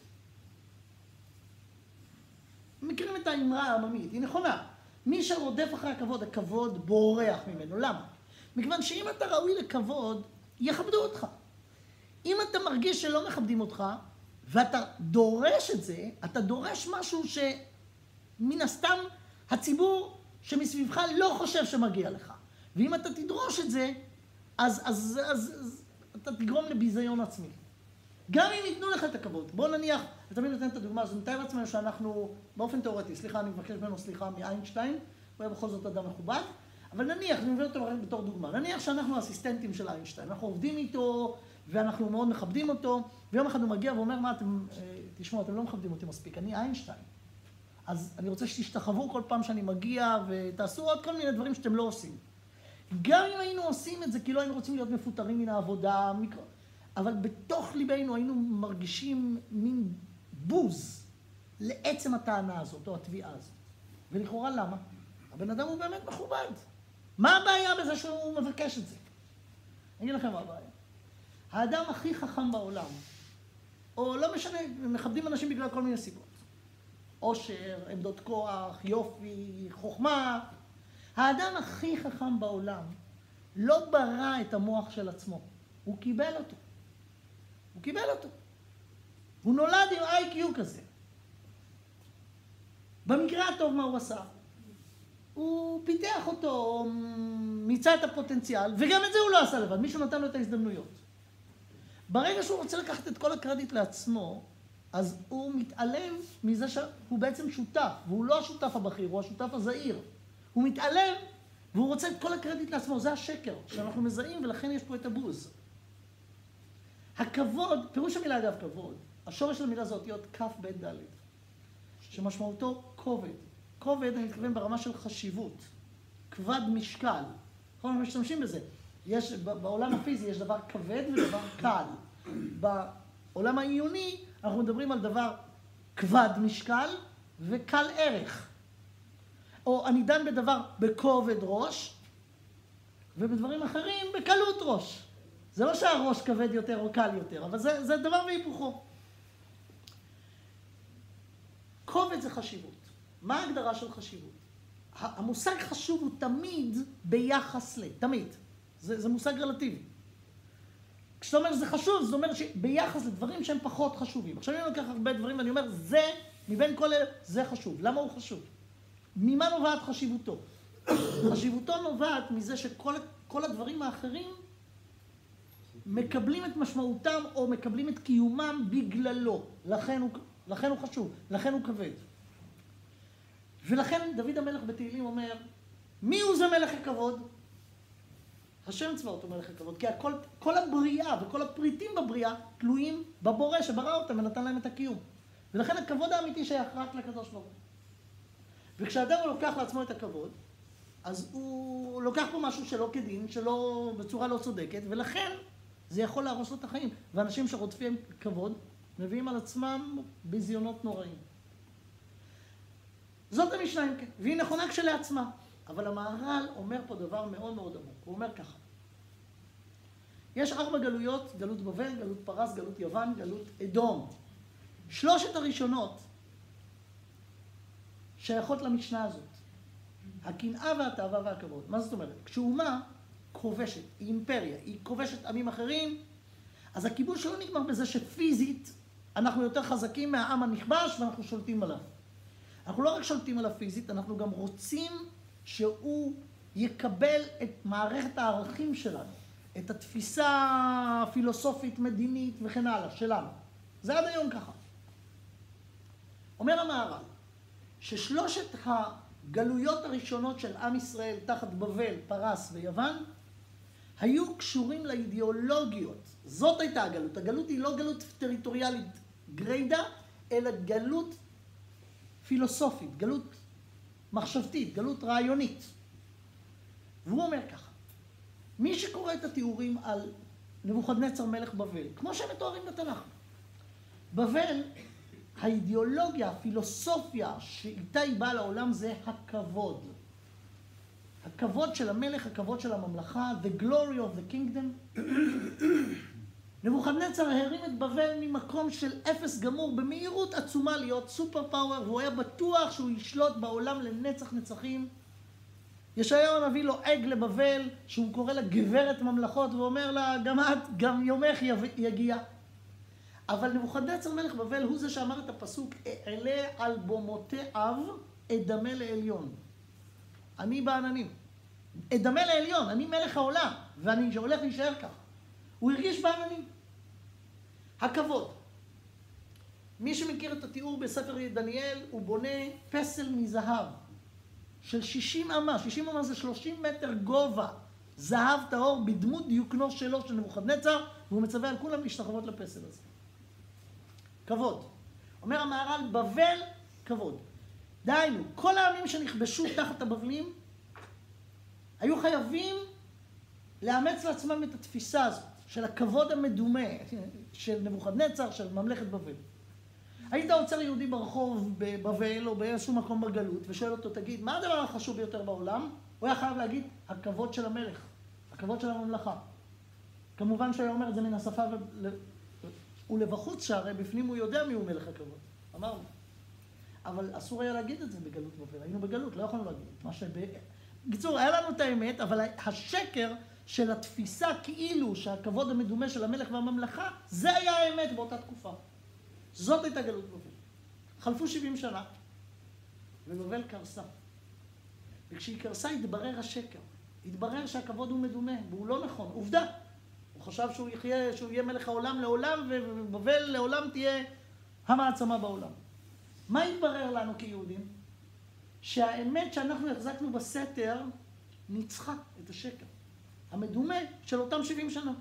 מכירים את האמרה העממית, היא נכונה. מי שרודף אחרי הכבוד, הכבוד בורח ממנו. למה? מכיוון שאם אתה ראוי לכבוד, יכבדו אותך. אם אתה מרגיש שלא מכבדים אותך, ואתה דורש את זה, אתה דורש משהו שמן הסתם הציבור שמסביבך לא חושב שמגיע לך. ואם אתה תדרוש את זה, אז, אז, אז, אז אתה תגרום לביזיון עצמי. גם אם ייתנו לך את הכבוד. בוא נניח, אתה תמיד נותן את הדוגמה, אז נתאר לעצמנו שאנחנו, באופן תיאורטי, סליחה, אני מבקש ממנו סליחה מאיינשטיין, הוא היה בכל זאת אדם מכובד, אבל נניח, אני מביא אותו בתור דוגמה, נניח שאנחנו אסיסטנטים של איינשטיין, אנחנו עובדים איתו, ואנחנו מאוד מכבדים אותו, ויום אחד הוא מגיע ואומר, מה אתם, תשמעו, אתם לא מכבדים אותי מספיק, אני איינשטיין. אז אני רוצה שתשתחוו כל פעם שאני מגיע, ותעשו עוד כל מיני דברים שאתם לא עושים. גם אם היינו עושים את זה, כי לא היינו רוצים להיות מפוטרים מן העבודה, אבל בתוך ליבנו היינו מרגישים מין בוז לעצם הטענה הזאת, או התביעה הזאת. ולכאורה למה? הבן אדם הוא באמת מכובד. מה הבעיה בזה שהוא מבקש את זה? אני אגיד לכם מה הבעיה. האדם הכי חכם בעולם, או לא משנה, מכבדים אנשים בגלל כל מיני סיבות. עושר, עמדות כוח, יופי, חוכמה. האדם הכי חכם בעולם לא ברא את המוח של עצמו, הוא קיבל אותו. הוא קיבל אותו. הוא נולד עם איי קיו כזה. במקרה הטוב מה הוא עשה? הוא פיתח אותו, מיצה את הפוטנציאל, וגם את זה הוא לא עשה לבד, מישהו נתן לו את ההזדמנויות. ברגע שהוא רוצה לקחת את כל הקרדיט לעצמו, אז הוא מתעלם מזה שהוא בעצם שותף, והוא לא השותף הבכיר, הוא השותף הזעיר. הוא מתעלם, והוא רוצה את כל הקרדיט לעצמו, זה השקר שאנחנו מזהים, ולכן יש פה את הבוז. הכבוד, פירוש המילה אגב כבוד, השורש של המילה זה אותיות כף בית ד', שמשמעותו כובד. כובד, אני מתכוון ברמה של חשיבות, כבד משקל. אנחנו משתמשים בזה. יש, בעולם הפיזי יש דבר כבד ודבר קל. בעולם העיוני אנחנו מדברים על דבר כבד משקל וקל ערך. או אני דן בדבר בכובד ראש, ובדברים אחרים בקלות ראש. זה לא שהראש כבד יותר או קל יותר, אבל זה, זה דבר והיפוכו. כובד זה חשיבות. מה ההגדרה של חשיבות? המושג חשוב הוא תמיד ביחס ל... תמיד. זה, זה מושג רלטיבי. כשאתה אומר שזה חשוב, זה אומר שביחס לדברים שהם פחות חשובים. עכשיו אני לוקח הרבה דברים ואני אומר, זה, מבין כל אלה, זה חשוב. למה הוא חשוב? ממה נובעת חשיבותו? חשיבותו נובעת מזה שכל כל הדברים האחרים מקבלים את משמעותם או מקבלים את קיומם בגללו. לכן הוא, לכן הוא חשוב, לכן הוא כבד. ולכן דוד המלך בתהילים אומר, מי הוא זה מלך הכבוד? השם צבאות הוא מלך הכבוד, כי הכל, כל הבריאה וכל הפריטים בבריאה תלויים בבורא שברא אותם ונתן להם את הקיום. ולכן הכבוד האמיתי שייך רק לקדוש ברוך הוא. וכשאדם לוקח לעצמו את הכבוד, אז הוא לוקח פה משהו שלא כדין, שלא, בצורה לא צודקת, ולכן זה יכול להרוס לו את החיים. ואנשים שרודפים כבוד, מביאים על עצמם ביזיונות נוראים. זאת המשנה, כן, והיא נכונה כשלעצמה. אבל המהר"ל אומר פה דבר מאוד מאוד עמוק. הוא אומר ככה. יש ארבע גלויות, גלות בבל, גלות פרס, גלות יוון, גלות אדום. שלושת הראשונות שייכות למשנה הזאת. הקנאה והתאווה והכבוד. מה זאת אומרת? כשאומה כובשת, היא אימפריה, היא כובשת עמים אחרים, אז הכיבוש לא נגמר בזה שפיזית אנחנו יותר חזקים מהעם הנכבש ואנחנו שולטים עליו. אנחנו לא רק שולטים עליו פיזית, אנחנו גם רוצים שהוא יקבל את מערכת הערכים שלנו, את התפיסה הפילוסופית, מדינית וכן הלאה, שלנו. זה עד היום ככה. אומר המהר"ל, ששלושת הגלויות הראשונות של עם ישראל תחת בבל, פרס ויוון, היו קשורים לאידיאולוגיות. זאת הייתה הגלות. הגלות היא לא גלות טריטוריאלית גריידה, אלא גלות פילוסופית, גלות מחשבתית, גלות רעיונית. והוא אומר ככה, מי שקורא את התיאורים על נבוכדנצר מלך בבל, כמו שהם מתוארים בתנ"ך, בבל, האידיאולוגיה, הפילוסופיה שאיתה היא באה לעולם זה הכבוד. הכבוד של המלך, הכבוד של הממלכה, the glory of the kingdom. נבוכדנצר הרים את בבל ממקום של אפס גמור במהירות עצומה להיות סופר פאוור, והוא היה בטוח שהוא ישלוט בעולם לנצח נצחים. ישעיהו הנביא לועג לבבל, שהוא קורא לה גברת ממלכות, ואומר לה, גם את, גם יומך יגיע. אבל נבוכדנצר מלך בבל הוא זה שאמר את הפסוק, אעלה על במותיו אדמה לעליון. אני בעננים. אדמה לעליון, אני מלך העולם, ואני הולך להישאר כך. הוא הרגיש בעננים. הכבוד. מי שמכיר את התיאור בספר דניאל, הוא בונה פסל מזהב של שישים אמה. שישים אמה זה שלושים מטר גובה. זהב טהור בדמות דיוקנו שלו של נבוכדנצר, והוא מצווה על כולם להשתחוות לפסל הזה. כבוד. אומר המהר"ל, בבל, כבוד. דהיינו, כל העמים שנכבשו תחת הבבלים, היו חייבים לאמץ לעצמם את התפיסה הזאת, של הכבוד המדומה, של נבוכדנצר, של ממלכת בבל. היית עוצר יהודי ברחוב בבבל או באיזשהו מקום בגלות, ושואל אותו, תגיד, מה הדבר החשוב ביותר בעולם? הוא היה חייב להגיד, הכבוד של המלך, הכבוד של הממלכה. כמובן שהוא אומר את זה מן השפה ולבחוץ, שהרי בפנים הוא יודע מי הוא מלך הכבוד. אמרנו. אבל אסור היה להגיד את זה בגלות בבל. היינו בגלות, לא יכולנו להגיד. מה שב... בקיצור, היה לנו את האמת, אבל השקר של התפיסה כאילו שהכבוד המדומה של המלך והממלכה, זה היה האמת באותה תקופה. זאת הייתה גלות בבל. חלפו שבעים שנה, ובבל קרסה. וכשהיא קרסה התברר השקר. התברר שהכבוד הוא מדומה, והוא לא נכון. עובדה. הוא חשב שהוא יחיה, שהוא יהיה מלך העולם לעולם, ובבל לעולם תהיה המעצמה בעולם. מה התברר לנו כיהודים? שהאמת שאנחנו החזקנו בסתר ניצחה את השקר. המדומה של אותם שבעים שנה.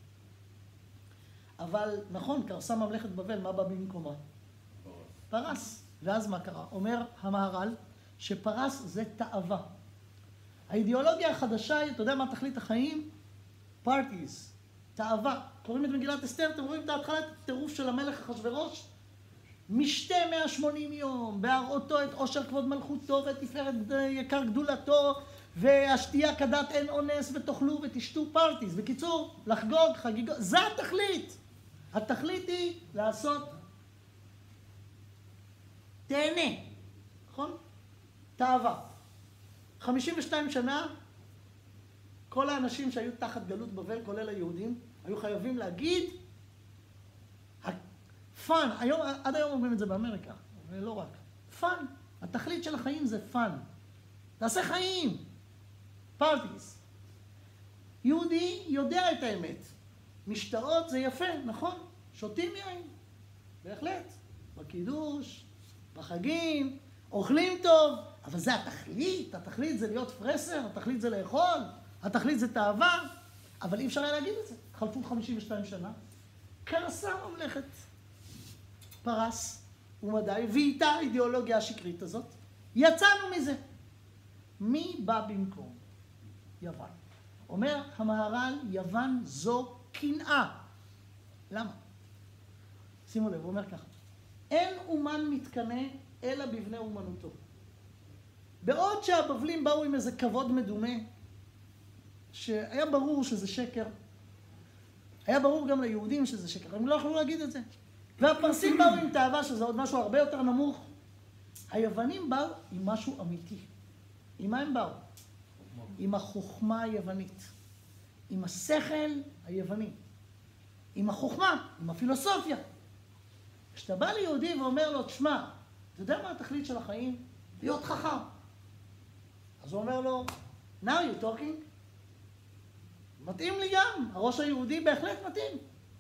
אבל נכון, קרסה ממלכת בבל, מה בא במקומה? פרס. פרס. ואז מה קרה? אומר המהר"ל שפרס זה תאווה. האידיאולוגיה החדשה היא, אתה יודע מה תכלית החיים? פארטיז. תאווה. קוראים את מגילת אסתר, אתם רואים את ההתחלת הטירוף של המלך אחשוורוש? משתה מאה ושמונים יום, בהראותו את עושר כבוד מלכותו ואת תפארת יקר גדולתו, והשתייה כדת אין אונס ותאכלו ותשתו פארטיז. בקיצור, לחגוג, חגיגות, זה התכלית. התכלית היא לעשות תהנה, נכון? תאווה. חמישים ושתיים שנה, כל האנשים שהיו תחת גלות בבל, כולל היהודים, היו חייבים להגיד, פאן, היום, עד היום אומרים את זה באמריקה, ולא רק. פאן, התכלית של החיים זה פאן. תעשה חיים, פארטיס. יהודי יודע את האמת. משתאות זה יפה, נכון? שותים יין, בהחלט. בקידוש, בחגים, אוכלים טוב, אבל זה התכלית, התכלית זה להיות פרסר, התכלית זה לאכול, התכלית זה תאווה, אבל אי אפשר היה להגיד את זה. חלפו חמישים ושתיים שנה, קרסה ממלכת פרס ומדי, ואיתה האידיאולוגיה השקרית הזאת. יצאנו מזה. מי בא במקום? יוון. אומר המהר"ל, יוון זו קנאה. למה? שימו לב, הוא אומר ככה. אין אומן מתקנא אלא בבני אומנותו. בעוד שהבבלים באו עם איזה כבוד מדומה, שהיה ברור שזה שקר, היה ברור גם ליהודים שזה שקר, הם לא יכלו להגיד את זה. והפרסים באו עם תאווה, שזה עוד משהו הרבה יותר נמוך. היוונים באו עם משהו אמיתי. עם מה הם באו? עם החוכמה היוונית. עם השכל היווני. עם החוכמה, עם הפילוסופיה. כשאתה בא ליהודי ואומר לו, תשמע, אתה יודע מה התכלית של החיים? להיות חכם. אז הוא אומר לו, now you talking? מתאים לי גם, הראש היהודי בהחלט מתאים.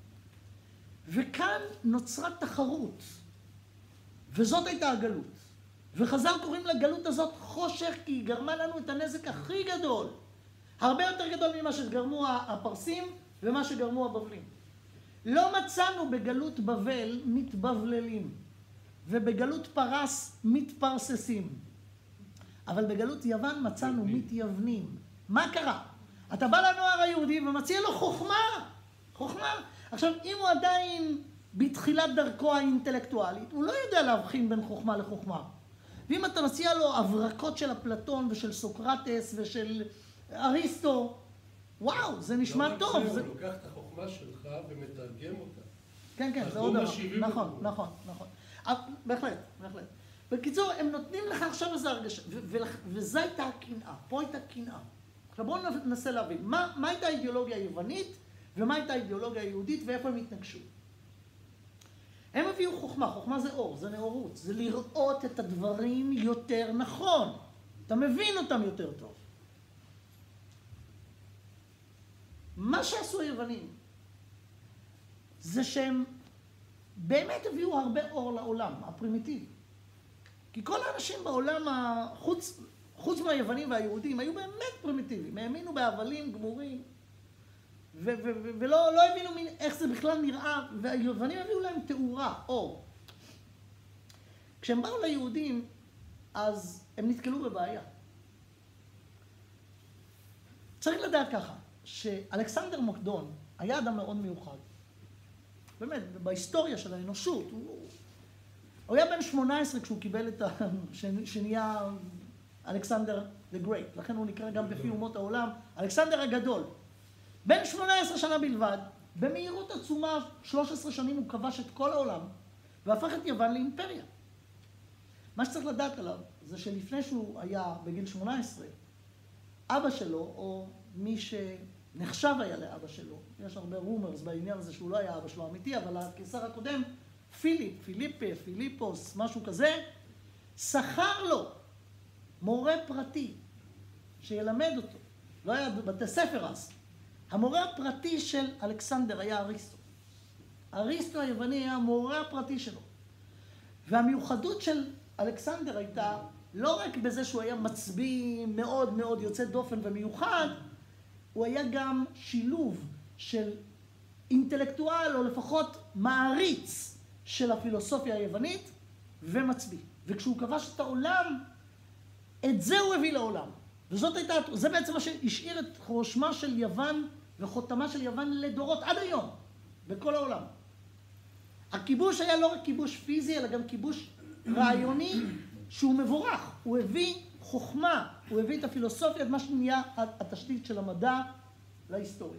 וכאן נוצרה תחרות, וזאת הייתה הגלות. וחז"ל קוראים לגלות הזאת חושך, כי היא גרמה לנו את הנזק הכי גדול. הרבה יותר גדול ממה שגרמו הפרסים ומה שגרמו הבבלים. לא מצאנו בגלות בבל מתבבללים, ובגלות פרס מתפרססים. אבל בגלות יוון מצאנו מתייוונים. מה קרה? אתה בא לנוער היהודי ומציע לו חוכמה. חוכמה. עכשיו, אם הוא עדיין בתחילת דרכו האינטלקטואלית, הוא לא יודע להבחין בין חוכמה לחוכמה. ואם אתה מציע לו הברקות של אפלטון ושל סוקרטס ושל אריסטו, וואו, זה נשמע לא טוב. זה, זה... הוא לוקח את החוכמה שלך ומתרגם אותה. כן, כן, זה עוד דבר. נכון, נכון, נכון. בהחלט, בהחלט. בקיצור, הם נותנים לך עכשיו איזו הרגשה, וזו הייתה הקנאה, פה הייתה קנאה. עכשיו בואו ננסה להבין, מה, מה הייתה האידיאולוגיה היוונית, ומה הייתה האידיאולוגיה היהודית, ואיפה הם התנגשו. הם הביאו חוכמה, חוכמה זה אור, זה נאורות, זה לראות את הדברים יותר נכון. אתה מבין אותם יותר טוב. מה שעשו היוונים, זה שהם באמת הביאו הרבה אור לעולם, הפרימיטיבי. כי כל האנשים בעולם, החוץ, חוץ מהיוונים והיהודים, היו באמת פרימיטיביים. האמינו בהבלים גמורים, ו- ו- ו- ולא לא הבינו מין, איך זה בכלל נראה, והיוונים הביאו להם תאורה, אור. כשהם באו ליהודים, אז הם נתקלו בבעיה. צריך לדעת ככה, שאלכסנדר מוקדון היה אדם מאוד מיוחד. באמת, בהיסטוריה של האנושות, הוא... הוא היה בן שמונה עשרה כשהוא קיבל את ה... שנהיה אלכסנדר the Great, לכן הוא נקרא גם בפי אומות העולם, אלכסנדר הגדול. בן שמונה עשרה שנה בלבד, במהירות עצומה, שלוש עשרה שנים הוא כבש את כל העולם, והפך את יוון לאימפריה. מה שצריך לדעת עליו, זה שלפני שהוא היה בגיל שמונה עשרה, אבא שלו, או מי שנחשב היה לאבא שלו, יש הרבה רומרס בעניין הזה שהוא לא היה אבא שלו אמיתי, אבל הקיסר הקודם, פיליפ, פיליפה, פיליפוס, משהו כזה, שכר לו מורה פרטי שילמד אותו. לא היה בתי ספר אז. המורה הפרטי של אלכסנדר היה אריסטו. אריסטו היווני היה המורה הפרטי שלו. והמיוחדות של אלכסנדר הייתה לא רק בזה שהוא היה מצביא מאוד מאוד יוצא דופן ומיוחד, הוא היה גם שילוב של אינטלקטואל או לפחות מעריץ של הפילוסופיה היוונית ומצביא. וכשהוא כבש את העולם, את זה הוא הביא לעולם. וזאת הייתה, זה בעצם מה שהשאיר את חושמה של יוון וחותמה של יוון לדורות עד היום, בכל העולם. הכיבוש היה לא רק כיבוש פיזי, אלא גם כיבוש רעיוני שהוא מבורך. הוא הביא חוכמה, הוא הביא את הפילוסופיה, את מה שנהיה התשתית של המדע להיסטוריה.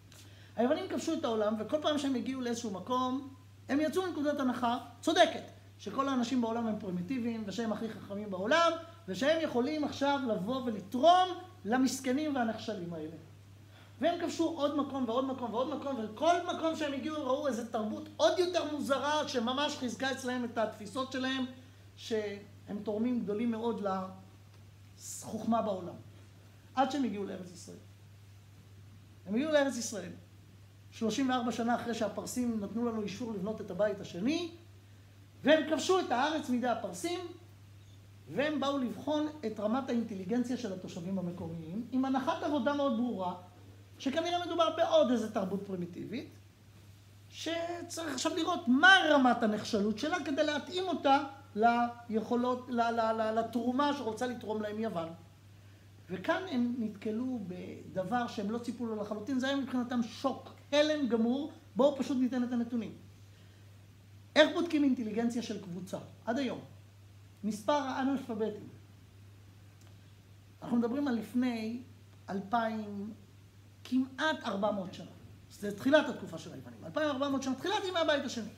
היוונים כבשו את העולם, וכל פעם שהם הגיעו לאיזשהו מקום, הם יצאו מנקודת הנחה צודקת, שכל האנשים בעולם הם פרימיטיביים, ושהם הכי חכמים בעולם, ושהם יכולים עכשיו לבוא ולתרום למסכנים והנחשלים האלה. והם כבשו עוד מקום ועוד מקום ועוד מקום, וכל מקום שהם הגיעו ראו איזו תרבות עוד יותר מוזרה, שממש חיזקה אצלהם את התפיסות שלהם, שהם תורמים גדולים מאוד לחוכמה בעולם. עד שהם הגיעו לארץ ישראל. הם הגיעו לארץ ישראל. שלושים וארבע שנה אחרי שהפרסים נתנו לנו אישור לבנות את הבית השני, והם כבשו את הארץ מידי הפרסים, והם באו לבחון את רמת האינטליגנציה של התושבים המקומיים, עם הנחת עבודה מאוד ברורה, שכנראה מדובר בעוד איזו תרבות פרימיטיבית, שצריך עכשיו לראות מה רמת הנחשלות שלה, כדי להתאים אותה ליכולות, ל- ל- ל- לתרומה שרוצה לתרום להם יוון. וכאן הם נתקלו בדבר שהם לא ציפו לו לחלוטין, זה היה מבחינתם שוק, הלם גמור, בואו פשוט ניתן את הנתונים. איך בודקים אינטליגנציה של קבוצה? עד היום. מספר האנאלפביתים. אנחנו מדברים על לפני אלפיים, כמעט ארבע מאות שנה. זה תחילת התקופה של היוונים. אלפיים וארבע מאות שנה, תחילת ימי הבית השני.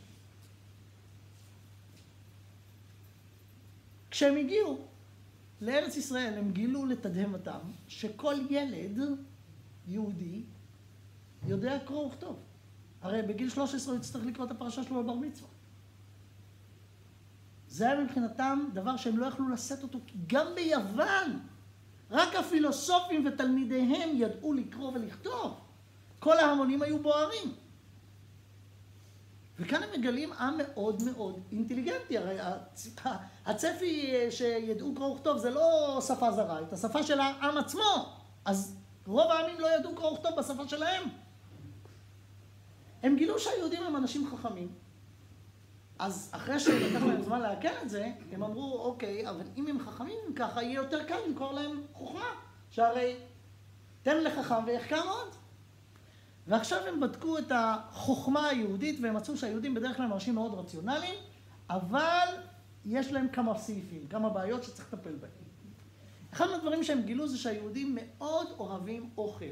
כשהם הגיעו לארץ ישראל, הם גילו לתדהמתם שכל ילד יהודי יודע קרוא וכתוב. הרי בגיל שלוש עשרה הוא יצטרך לקרוא את הפרשה שלו בבר מצווה. זה היה מבחינתם דבר שהם לא יכלו לשאת אותו, כי גם ביוון, רק הפילוסופים ותלמידיהם ידעו לקרוא ולכתוב. כל ההמונים היו בוערים. וכאן הם מגלים עם מאוד מאוד אינטליגנטי. הרי הצפי שידעו קרוא וכתוב זה לא שפה זרה, את השפה של העם עצמו. אז רוב העמים לא ידעו קרוא וכתוב בשפה שלהם. הם גילו שהיהודים הם אנשים חכמים. אז אחרי שלקח להם זמן להקל את זה, הם אמרו, אוקיי, אבל אם הם חכמים ככה, יהיה יותר קל למכור להם חוכמה. שהרי תן לחכם ויחכם עוד. ועכשיו הם בדקו את החוכמה היהודית, והם מצאו שהיהודים בדרך כלל הם אנשים מאוד רציונליים, אבל יש להם כמה סעיפים, כמה בעיות שצריך לטפל בהם. אחד מהדברים שהם גילו זה שהיהודים מאוד אוהבים אוכל.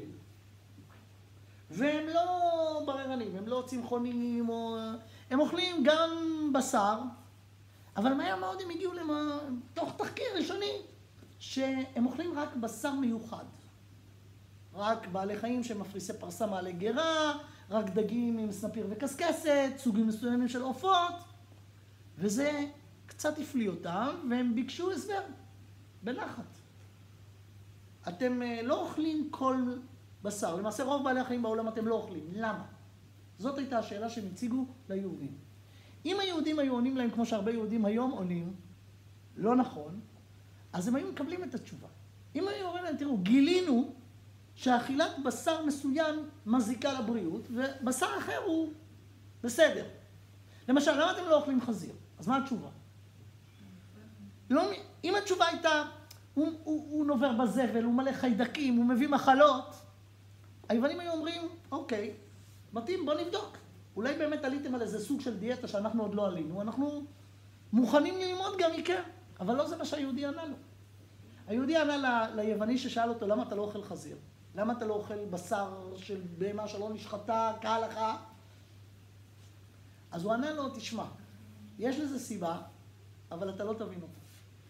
והם לא בררנים, הם לא צמחונים, או... הם אוכלים גם בשר, אבל מהר מאוד הם הגיעו לתוך תחקיר ראשוני, שהם אוכלים רק בשר מיוחד. רק בעלי חיים שמפריסי פרסה מעלי גרה, רק דגים עם סנפיר וקסקסת, סוגים מסוימים של עופות, וזה קצת הפליא אותם, והם ביקשו הסבר בנחת. אתם לא אוכלים כל בשר, למעשה רוב בעלי החיים בעולם אתם לא אוכלים, למה? זאת הייתה השאלה שהם הציגו ליהודים. אם היהודים היו עונים להם כמו שהרבה יהודים היום עונים, לא נכון, אז הם היו מקבלים את התשובה. אם היו אומרים להם, תראו, גילינו שאכילת בשר מסוים מזיקה לבריאות, ובשר אחר הוא בסדר. למשל, למה אתם לא אוכלים חזיר? אז מה התשובה? לא, אם התשובה הייתה, הוא, הוא, הוא נובר בזבל, הוא מלא חיידקים, הוא מביא מחלות, היוונים היו אומרים, אוקיי, מתאים, בוא נבדוק. אולי באמת עליתם על איזה סוג של דיאטה שאנחנו עוד לא עלינו, אנחנו מוכנים ללמוד גם מכם, אבל לא זה מה שהיהודי ענה לו. היהודי ענה ל, ליווני ששאל אותו, למה אתה לא אוכל חזיר? למה אתה לא אוכל בשר של בהמה שלא נשחטה כהלכה? אז הוא ענה לו, תשמע, יש לזה סיבה, אבל אתה לא תבין אותה.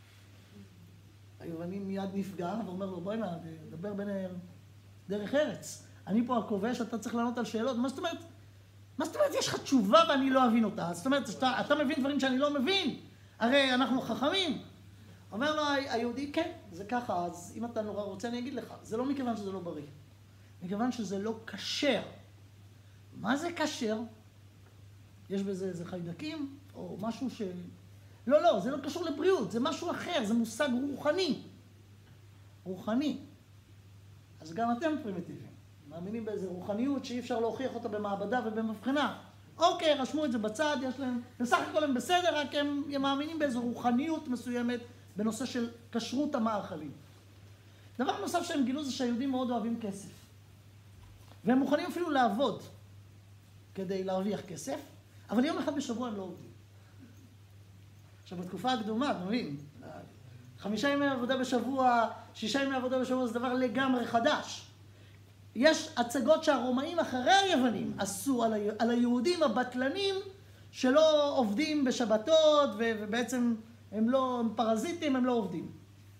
היווני מיד נפגע ואומר לו, בואי נע, דבר ביניהם דרך ארץ. אני פה הכובש, אתה צריך לענות על שאלות. מה זאת אומרת? מה זאת אומרת? יש לך תשובה ואני לא אבין אותה. זאת אומרת, אתה, אתה מבין דברים שאני לא מבין. הרי אנחנו חכמים. אומר לו היהודי, כן, זה ככה, אז אם אתה נורא רוצה, אני אגיד לך. זה לא מכיוון שזה לא בריא. מכיוון שזה לא כשר. מה זה כשר? יש בזה איזה חיידקים, או משהו ש... לא, לא, זה לא קשור לבריאות, זה משהו אחר, זה מושג רוחני. רוחני. אז גם אתם פרימיטיביים. מאמינים באיזו רוחניות שאי אפשר להוכיח אותה במעבדה ובמבחנה. אוקיי, רשמו את זה בצד, יש להם... בסך הכל הם בסדר, רק הם, הם מאמינים באיזו רוחניות מסוימת בנושא של כשרות המאכלים. דבר נוסף שהם גילו זה שהיהודים מאוד אוהבים כסף. והם מוכנים אפילו לעבוד כדי להרוויח כסף, אבל יום אחד בשבוע הם לא עובדים. עכשיו, בתקופה הקדומה, אתה מבין? חמישה ימי עבודה בשבוע, שישה ימי עבודה בשבוע זה דבר לגמרי חדש. יש הצגות שהרומאים אחרי היוונים עשו על, ה... על היהודים הבטלנים, שלא עובדים בשבתות, ובעצם הם לא הם פרזיטים, הם לא עובדים.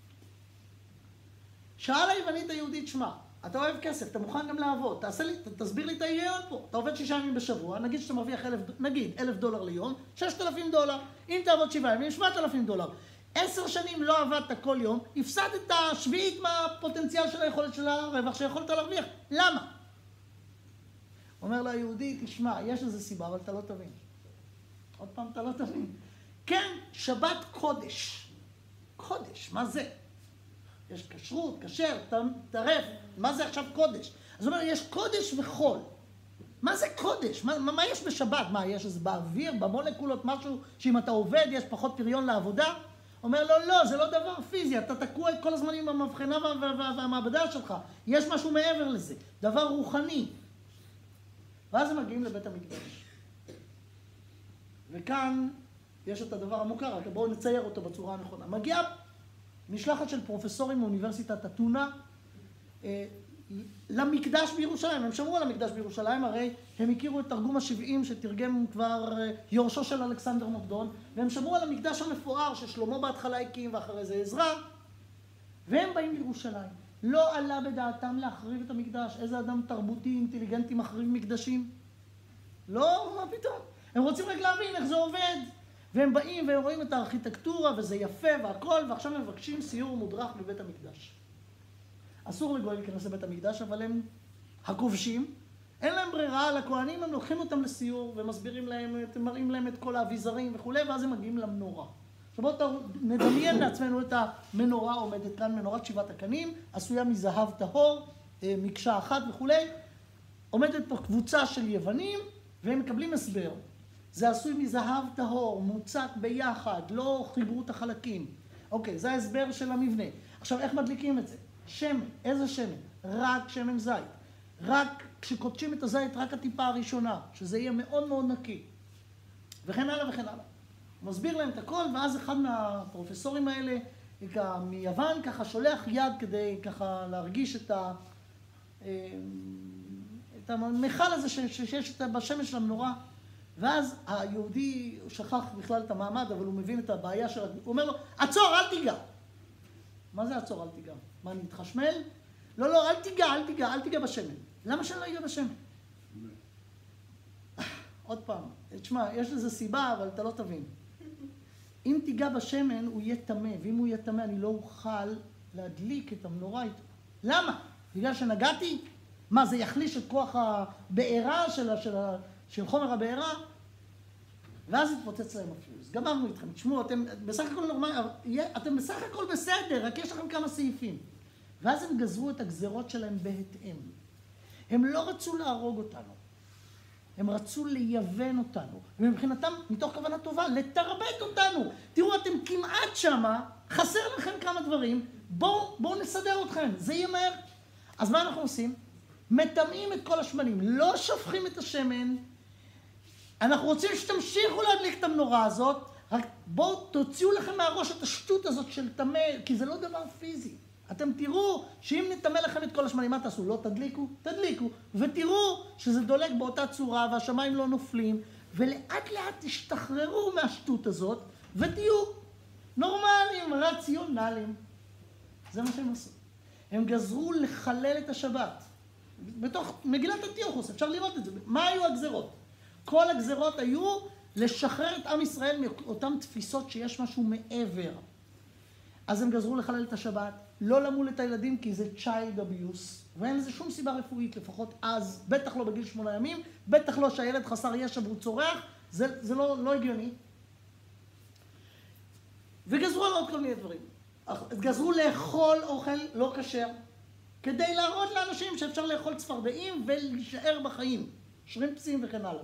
שאל היוונית היהודית, שמע, אתה אוהב כסף, אתה מוכן גם לעבוד, תעשה לי, תסביר לי את ההיגיון פה. אתה עובד שישה ימים בשבוע, נגיד שאתה מרוויח אלף, נגיד אלף דולר ליום, ששת אלפים דולר. אם תעבוד שבעה ימים, שבעת אלפים דולר. עשר שנים לא עבדת כל יום, הפסדת שביעית מהפוטנציאל של היכולת של הרווח שיכולת להרוויח. למה? אומר לה היהודי, תשמע, יש איזו סיבה, אבל אתה לא תבין. עוד פעם, אתה לא תבין. כן, שבת קודש. קודש, מה זה? יש כשרות, כשר, טרף, מה זה עכשיו קודש? אז הוא אומר, יש קודש וחול. מה זה קודש? מה, מה יש בשבת? מה, יש איזה באוויר, במולקולות, משהו שאם אתה עובד יש פחות פריון לעבודה? אומר לו, לא, זה לא דבר פיזי, אתה תקוע כל הזמן עם המבחנה והמעבדה שלך. יש משהו מעבר לזה, דבר רוחני. ואז הם מגיעים לבית המקדש. וכאן יש את הדבר המוכר, רק בואו נצייר אותו בצורה הנכונה. מגיעה משלחת של פרופסורים מאוניברסיטת אתונה אה, למקדש בירושלים. הם שמרו על המקדש בירושלים, הרי הם הכירו את תרגום השבעים שתרגם כבר אה, יורשו של אלכסנדר מוקדון, והם שמרו על המקדש המפואר ששלמה בהתחלה הקים ואחרי זה עזרא, והם באים לירושלים. לא עלה בדעתם להחריב את המקדש. איזה אדם תרבותי, אינטליגנטי מחריב מקדשים? לא, מה פתאום? הם רוצים רק להבין איך זה עובד. והם באים והם רואים את הארכיטקטורה וזה יפה והכל, ועכשיו הם מבקשים סיור מודרך בבית המקדש. אסור לגויים להיכנס לבית המקדש, אבל הם הכובשים. אין להם ברירה, לכהנים הם לוקחים אותם לסיור ומסבירים להם, מראים להם את כל האביזרים וכו', ואז הם מגיעים למנורה. עכשיו בואו נדמיין לעצמנו את המנורה עומדת כאן, מנורת שבעת הקנים, עשויה מזהב טהור, מקשה אחת וכו'. עומדת פה קבוצה של יוונים, והם מקבלים הסבר. זה עשוי מזהב טהור, מוצק ביחד, לא חיברו את החלקים. אוקיי, זה ההסבר של המבנה. עכשיו, איך מדליקים את זה? שמן, איזה שמן? רק שמן זית. רק כשקודשים את הזית, רק הטיפה הראשונה, שזה יהיה מאוד מאוד נקי. וכן הלאה וכן הלאה. הוא מסביר להם את הכל, ואז אחד מהפרופסורים האלה, מיוון, ככה שולח יד כדי ככה להרגיש את ה... את המכל הזה שיש בשמן של המנורה. ואז היהודי, הוא שכח בכלל את המעמד, אבל הוא מבין את הבעיה של... הוא אומר לו, עצור, אל תיגע. מה זה עצור, אל תיגע? מה, אני מתחשמל? לא, לא, אל תיגע, אל תיגע, אל תיגע בשמן. למה שאני לא אגע בשמן? עוד פעם, תשמע, יש לזה סיבה, אבל אתה לא תבין. אם תיגע בשמן, הוא יהיה טמא, ואם הוא יהיה טמא, אני לא אוכל להדליק את המנורה איתו. למה? בגלל שנגעתי? מה, זה יחליש את כוח הבעירה של, של, של חומר הבעירה? ואז התפוצץ להם הפיוז. גמרנו איתכם, תשמעו, אתם בסך הכל נורמלי, אתם בסך הכל בסדר, רק יש לכם כמה סעיפים. ואז הם גזרו את הגזרות שלהם בהתאם. הם לא רצו להרוג אותנו. הם רצו לייוון אותנו. ומבחינתם, מתוך כוונה טובה, לתרבט אותנו. תראו, אתם כמעט שמה, חסר לכם כמה דברים, בואו, בואו נסדר אתכם, זה יהיה מהר. אז מה אנחנו עושים? מטמאים את כל השמנים, לא שופכים את השמן. אנחנו רוצים שתמשיכו להדליק את המנורה הזאת, רק בואו תוציאו לכם מהראש את השטות הזאת של טמא, כי זה לא דבר פיזי. אתם תראו שאם נטמא לכם את כל השמנים, מה תעשו? לא תדליקו? תדליקו. ותראו שזה דולק באותה צורה והשמיים לא נופלים, ולאט לאט תשתחררו מהשטות הזאת, ותהיו נורמליים, רציונליים. זה מה שהם עשו. הם גזרו לחלל את השבת. בתוך מגילת אנטיוכוס, אפשר לראות את זה. מה היו הגזרות? כל הגזרות היו לשחרר את עם ישראל מאותן תפיסות שיש משהו מעבר. אז הם גזרו לחלל את השבת, לא למול את הילדים כי זה child abuse, ואין לזה שום סיבה רפואית, לפחות אז, בטח לא בגיל שמונה ימים, בטח לא שהילד חסר ישע והוא צורח, זה, זה לא, לא הגיוני. וגזרו על עוד כל מיני דברים. גזרו לאכול אוכל לא כשר, כדי להראות לאנשים שאפשר לאכול צפרדעים ולהישאר בחיים, שרימפסים וכן הלאה.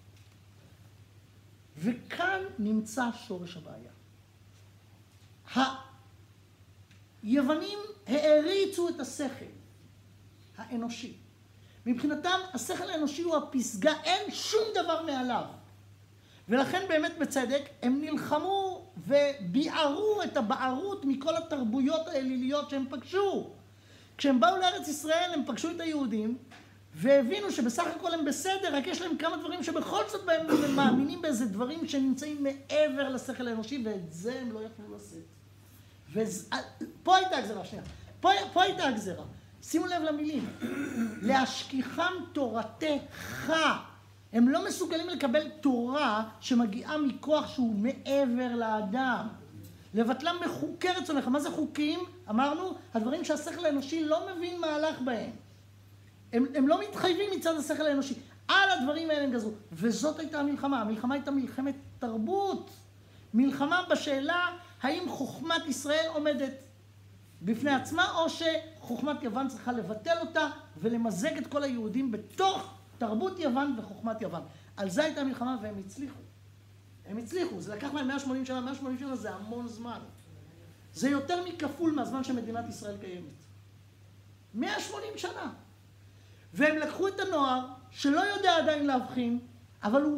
וכאן נמצא שורש הבעיה. היוונים העריצו את השכל האנושי. מבחינתם, השכל האנושי הוא הפסגה, אין שום דבר מעליו. ולכן באמת בצדק, הם נלחמו וביערו את הבערות מכל התרבויות האליליות שהם פגשו. כשהם באו לארץ ישראל, הם פגשו את היהודים, והבינו שבסך הכל הם בסדר, רק יש להם כמה דברים שבכל זאת בהם הם מאמינים באיזה דברים שנמצאים מעבר לשכל האנושי, ואת זה הם לא יכלו לשאת. ופה הייתה הגזרה, שנייה. פה, פה הייתה הגזרה. שימו לב למילים. להשכיחם תורתך. הם לא מסוגלים לקבל תורה שמגיעה מכוח שהוא מעבר לאדם. לבטלם מחוקי רצונך. מה זה חוקים? אמרנו, הדברים שהשכל האנושי לא מבין מהלך בהם. הם, הם לא מתחייבים מצד השכל האנושי. על הדברים האלה הם גזרו. וזאת הייתה המלחמה. המלחמה הייתה מלחמת תרבות. מלחמה בשאלה האם חוכמת ישראל עומדת בפני עצמה, או שחוכמת יוון צריכה לבטל אותה ולמזג את כל היהודים בתוך תרבות יוון וחוכמת יוון. על זה הייתה המלחמה והם הצליחו. הם הצליחו. זה לקח להם מאה ושמונים שנה. מאה ושמונים שנה זה המון זמן. זה יותר מכפול מהזמן שמדינת ישראל קיימת. מאה ושמונים שנה. והם לקחו את הנוער, שלא יודע עדיין להבחין, אבל הוא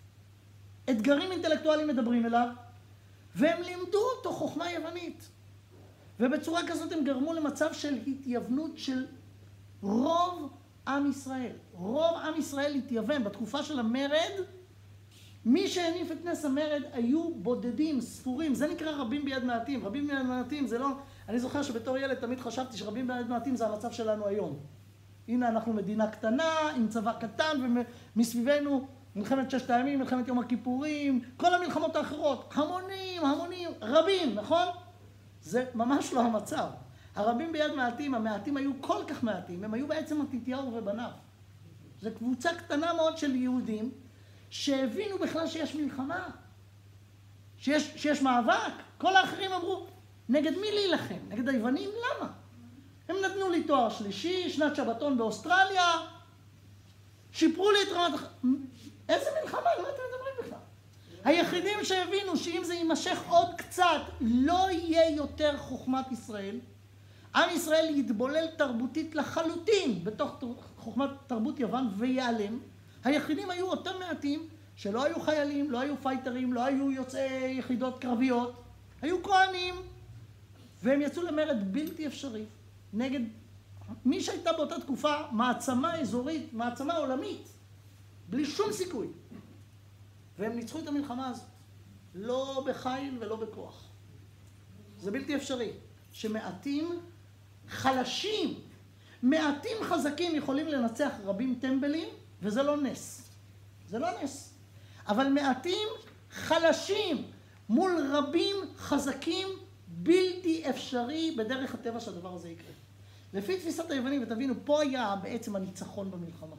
אתגרים אינטלקטואליים מדברים אליו, והם לימדו אותו חוכמה יוונית. ובצורה כזאת הם גרמו למצב של התייוונות של רוב עם ישראל. רוב עם ישראל התייוון. בתקופה של המרד, מי שהניף את נס המרד היו בודדים, ספורים. זה נקרא רבים ביד מעטים. רבים ביד מעטים זה לא... אני זוכר שבתור ילד תמיד חשבתי שרבים ביד מעטים זה המצב שלנו היום. הנה אנחנו מדינה קטנה, עם צבא קטן, ומסביבנו מלחמת ששת הימים, מלחמת יום הכיפורים, כל המלחמות האחרות, המונים, המונים, רבים, נכון? זה ממש לא המצב. הרבים ביד מעטים, המעטים היו כל כך מעטים, הם היו בעצם מתתיהו ובניו. זו קבוצה קטנה מאוד של יהודים, שהבינו בכלל שיש מלחמה, שיש, שיש מאבק. כל האחרים אמרו, נגד מי להילחם? נגד היוונים? למה? הם נתנו לי תואר שלישי, שנת שבתון באוסטרליה, שיפרו לי את רמת... איזה מלחמה? על מה אתם מדברים בכלל? היחידים שהבינו שאם זה יימשך עוד קצת, לא יהיה יותר חוכמת ישראל. עם ישראל יתבולל תרבותית לחלוטין בתוך חוכמת תרבות יוון ויעלם. היחידים היו אותם מעטים שלא היו חיילים, לא היו פייטרים, לא היו יוצאי יחידות קרביות, היו כהנים, והם יצאו למרד בלתי אפשרי. נגד מי שהייתה באותה תקופה מעצמה אזורית, מעצמה עולמית, בלי שום סיכוי. והם ניצחו את המלחמה הזאת. לא בחיל ולא בכוח. זה בלתי אפשרי. שמעטים חלשים, מעטים חזקים יכולים לנצח רבים טמבלים, וזה לא נס. זה לא נס. אבל מעטים חלשים מול רבים חזקים, בלתי אפשרי בדרך הטבע שהדבר הזה יקרה. לפי תפיסת היוונים, ותבינו, פה היה בעצם הניצחון במלחמה.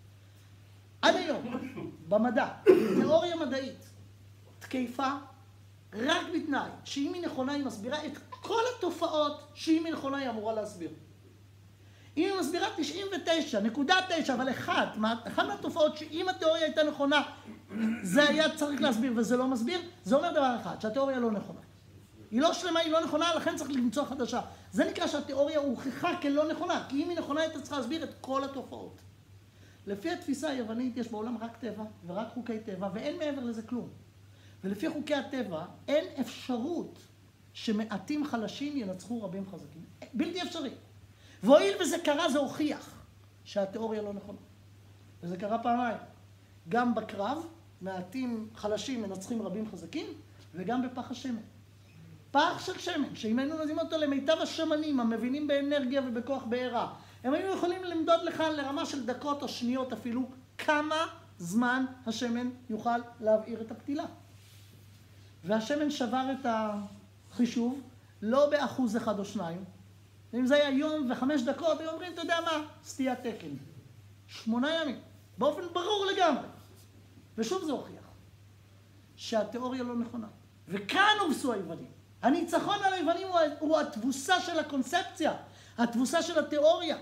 עד היום, במדע, תיאוריה מדעית, תקפה, רק בתנאי, שאם היא נכונה היא מסבירה את כל התופעות שאם היא נכונה היא אמורה להסביר. אם היא מסבירה תשעים ותשע נקודה תשע, אבל אחד, אחד מהתופעות שאם התיאוריה הייתה נכונה, זה היה צריך להסביר וזה לא מסביר, זה אומר דבר אחד, שהתיאוריה לא נכונה. היא לא שלמה, היא לא נכונה, לכן צריך למצוא חדשה. זה נקרא שהתיאוריה הוכחה כלא נכונה, כי אם היא נכונה, הייתה צריכה להסביר את כל התופעות. לפי התפיסה היוונית יש בעולם רק טבע, ורק חוקי טבע, ואין מעבר לזה כלום. ולפי חוקי הטבע, אין אפשרות שמעטים חלשים ינצחו רבים חזקים. בלתי אפשרי. והואיל וזה קרה, זה הוכיח שהתיאוריה לא נכונה. וזה קרה פעמיים. גם בקרב, מעטים חלשים מנצחים רבים חזקים, וגם בפח השמן. פח של שמן, שאם היינו נזים אותו למיטב השמנים, המבינים באנרגיה ובכוח בעירה, הם היו יכולים למדוד לך לרמה של דקות או שניות אפילו, כמה זמן השמן יוכל להבעיר את הפתילה. והשמן שבר את החישוב, לא באחוז אחד או שניים. ואם זה היה יום וחמש דקות, היו אומרים, אתה יודע מה? סטיית תקן. שמונה ימים. באופן ברור לגמרי. ושוב זה הוכיח שהתיאוריה לא נכונה. וכאן הובסו היוונים. הניצחון על היוונים הוא, הוא התבוסה של הקונספציה, התבוסה של התיאוריה.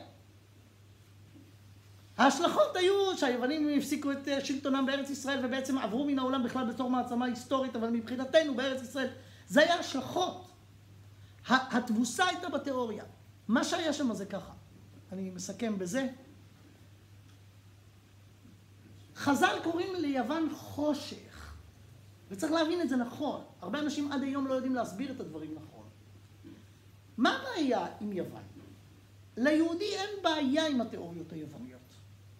ההשלכות היו שהיוונים הפסיקו את שלטונם בארץ ישראל ובעצם עברו מן העולם בכלל בתור מעצמה היסטורית, אבל מבחינתנו בארץ ישראל זה היה השלכות. התבוסה הייתה בתיאוריה. מה שהיה שם זה ככה. אני מסכם בזה. חז"ל קוראים ליוון חושך. וצריך להבין את זה נכון. הרבה אנשים עד היום לא יודעים להסביר את הדברים נכון. מה הבעיה עם יוון? ליהודי אין בעיה עם התיאוריות היווניות.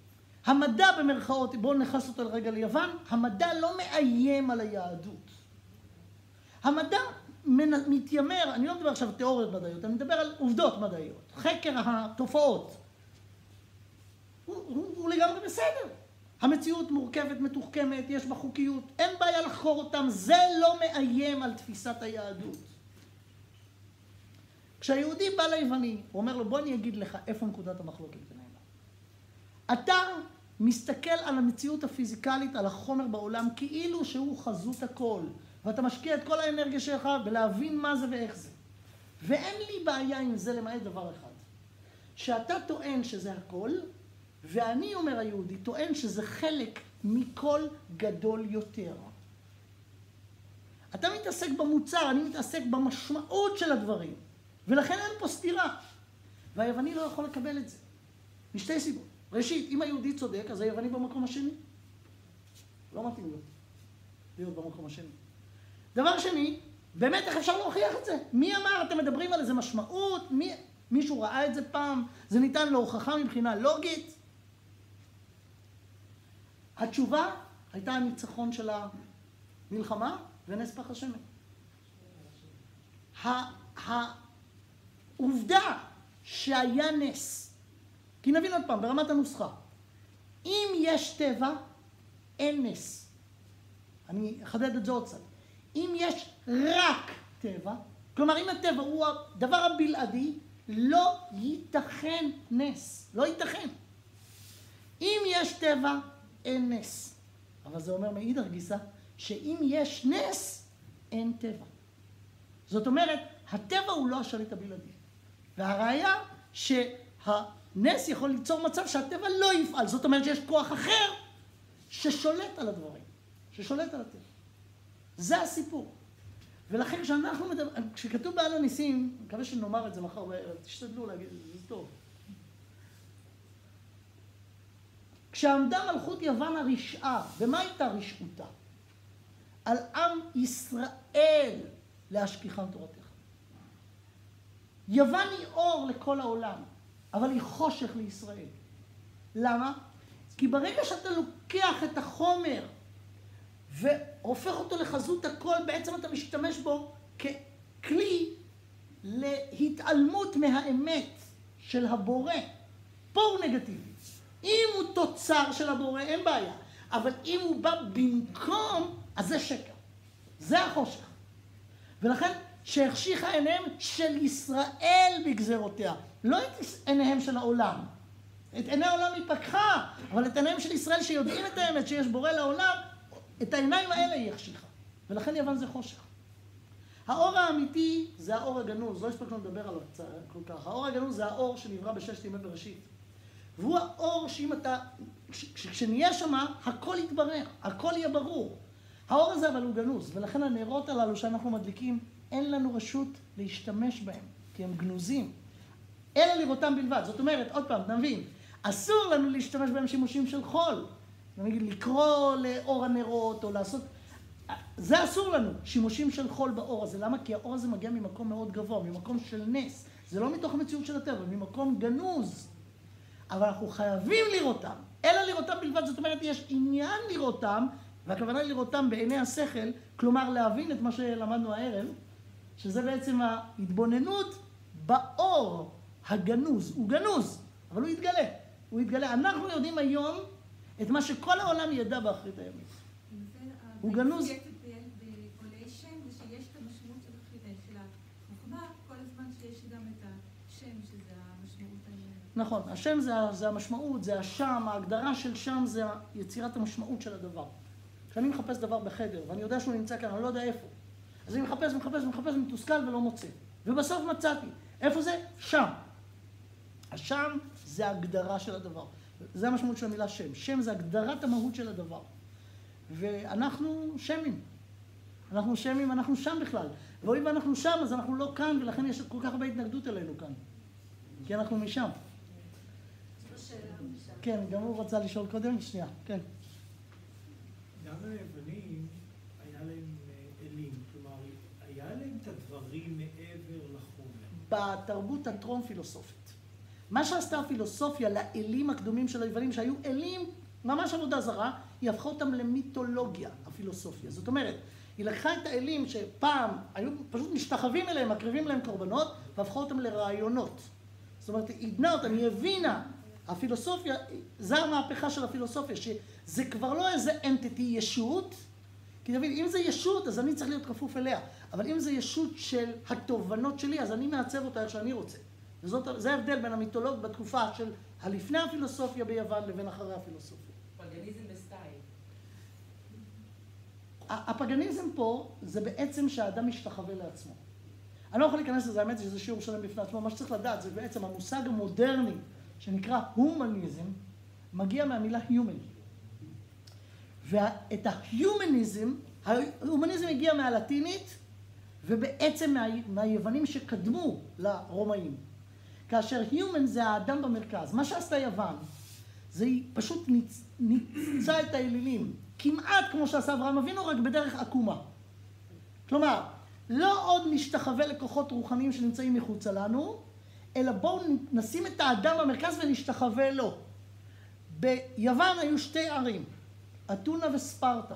המדע במרכאות, בואו נכנס אותו לרגע ליוון, המדע לא מאיים על היהדות. המדע מתיימר, אני לא מדבר עכשיו על תיאוריות מדעיות, אני מדבר על עובדות מדעיות, חקר התופעות. הוא, הוא, הוא לגמרי בסדר. המציאות מורכבת, מתוחכמת, יש בה חוקיות, אין בעיה לחקור אותם, זה לא מאיים על תפיסת היהדות. כשהיהודי בא ליווני, הוא אומר לו, בוא אני אגיד לך איפה נקודת המחלוקת בינינו. אתה מסתכל על המציאות הפיזיקלית, על החומר בעולם, כאילו שהוא חזות הכל, ואתה משקיע את כל האנרגיה שלך בלהבין מה זה ואיך זה. ואין לי בעיה עם זה למעט דבר אחד. שאתה טוען שזה הכל, ואני אומר היהודי, טוען שזה חלק מכל גדול יותר. אתה מתעסק במוצר, אני מתעסק במשמעות של הדברים. ולכן אין פה סתירה. והיווני לא יכול לקבל את זה. משתי סיבות. ראשית, אם היהודי צודק, אז היווני במקום השני. לא מתאים לו להיות במקום השני. דבר שני, באמת איך אפשר להוכיח את זה? מי אמר, אתם מדברים על איזה משמעות? מי, מישהו ראה את זה פעם? זה ניתן להוכחה מבחינה לוגית? התשובה הייתה הניצחון של המלחמה ונס פך השמן. העובדה שהיה נס, כי נבין עוד פעם, ברמת הנוסחה, אם יש טבע, אין נס. אני אחדד את זה עוד קצת. אם יש רק טבע, כלומר אם הטבע הוא הדבר הבלעדי, לא ייתכן נס. לא ייתכן. אם יש טבע, אין נס. אבל זה אומר מאידך גיסא, שאם יש נס, אין טבע. זאת אומרת, הטבע הוא לא השליט הבלעדי. והראיה שהנס יכול ליצור מצב שהטבע לא יפעל. זאת אומרת שיש כוח אחר ששולט על הדברים. ששולט על הטבע. זה הסיפור. ולכן כשאנחנו מדבר, כשכתוב בעל הניסים, אני מקווה שנאמר את זה מחר בערב, תשתדלו להגיד, זה טוב. כשעמדה מלכות יוון הרשעה, ומה הייתה רשעותה? על עם ישראל להשכיחם תורתך. יוון היא אור לכל העולם, אבל היא חושך לישראל. למה? כי ברגע שאתה לוקח את החומר והופך אותו לחזות הכל, בעצם אתה משתמש בו ככלי להתעלמות מהאמת של הבורא. פה הוא נגטיבי. אם הוא תוצר של הבורא, אין בעיה. אבל אם הוא בא במקום, אז זה שקר. זה החושך. ולכן שהחשיכה עיניהם של ישראל בגזרותיה. לא את עיניהם של העולם. את עיני העולם היא פקחה, אבל את עיניהם של ישראל שיודעים את האמת שיש בורא לעולם, את העיניים האלה היא החשיכה. ולכן יוון זה חושך. האור האמיתי זה האור הגנוז. לא הספקנו לדבר עליו כל כך. האור הגנוז זה האור שנברא בששת ימי בראשית. והוא האור שאם אתה, כשנהיה שמה, הכל יתברר, הכל יהיה ברור. האור הזה אבל הוא גנוז, ולכן הנרות הללו שאנחנו מדליקים, אין לנו רשות להשתמש בהם, כי הם גנוזים. אלא לראותם בלבד. זאת אומרת, עוד פעם, נבין, אסור לנו להשתמש בהם שימושים של חול. נגיד, לקרוא לאור הנרות או לעשות... זה אסור לנו, שימושים של חול באור הזה. למה? כי האור הזה מגיע ממקום מאוד גבוה, ממקום של נס. זה לא מתוך המציאות של הטבע, ממקום גנוז. אבל אנחנו חייבים לראותם. אלא לראותם בלבד, זאת אומרת, יש עניין לראותם, והכוונה לראותם בעיני השכל, כלומר להבין את מה שלמדנו הערב, שזה בעצם ההתבוננות באור הגנוז. הוא גנוז, אבל הוא יתגלה. הוא יתגלה. אנחנו יודעים היום את מה שכל העולם ידע באחרית הימים. הוא גנוז. בעולי שם זה שיש את המשמעות של אחרית של החוכמה, כל הזמן שיש גם את השם, שזה המשמעות העניין. נכון, השם זה, זה המשמעות, זה השם, ההגדרה של שם זה יצירת המשמעות של הדבר. כשאני מחפש דבר בחדר, ואני יודע שהוא נמצא כאן, אני לא יודע איפה. אז אני מחפש, מחפש, מחפש, מתוסכל ולא מוצא. ובסוף מצאתי. איפה זה? שם. השם זה ההגדרה של הדבר. זה המשמעות של המילה שם. שם זה הגדרת המהות של הדבר. ואנחנו שמים. אנחנו שמים, אנחנו שם בכלל. והואיל ואנחנו שם, אז אנחנו לא כאן, ולכן יש כל כך הרבה התנגדות אלינו כאן. כי אנחנו משם. כן, גם הוא רצה לשאול קודם, שנייה, כן. גם היוונים היה להם אלים, כלומר, היה להם את הדברים מעבר לחומר. בתרבות הטרום פילוסופית. מה שעשתה הפילוסופיה לאלים הקדומים של היוונים, שהיו אלים ממש עבודה זרה, היא הפכה אותם למיתולוגיה, הפילוסופיה. זאת אומרת, היא לקחה את האלים שפעם היו פשוט משתחווים אליהם, מקריבים להם קורבנות, והפכה אותם לרעיונות. זאת אומרת, היא עדנה אותם, היא הבינה, הפילוסופיה, זה המהפכה של הפילוסופיה, שזה כבר לא איזה אנטיטי ישות, כי תבין, אם זה ישות, אז אני צריך להיות כפוף אליה, אבל אם זה ישות של התובנות שלי, אז אני מעצב אותה איך שאני רוצה. וזה ההבדל בין המיתולוג בתקופה של הלפני הפילוסופיה ביוון לבין אחרי הפילוסופיה. פגניזם בסטייל. הפגניזם פה זה בעצם שהאדם משתחווה לעצמו. אני לא יכול להיכנס לזה, האמת שזה שיעור שלם בפני עצמו, מה שצריך לדעת זה בעצם המושג המודרני שנקרא הומניזם, מגיע מהמילה human. ואת ההומניזם, ההומניזם הגיע מהלטינית ובעצם מה, מהיוונים שקדמו לרומאים. כאשר human זה האדם במרכז. מה שעשתה יוון זה היא פשוט ניצ... ניצצה את האלילים, כמעט כמו שעשה אברהם אבינו, רק בדרך עקומה. כלומר, לא עוד נשתחווה לכוחות רוחניים שנמצאים מחוצה לנו, אלא בואו נשים את האדם במרכז ונשתחווה לו. ביוון היו שתי ערים, אתונה וספרטה.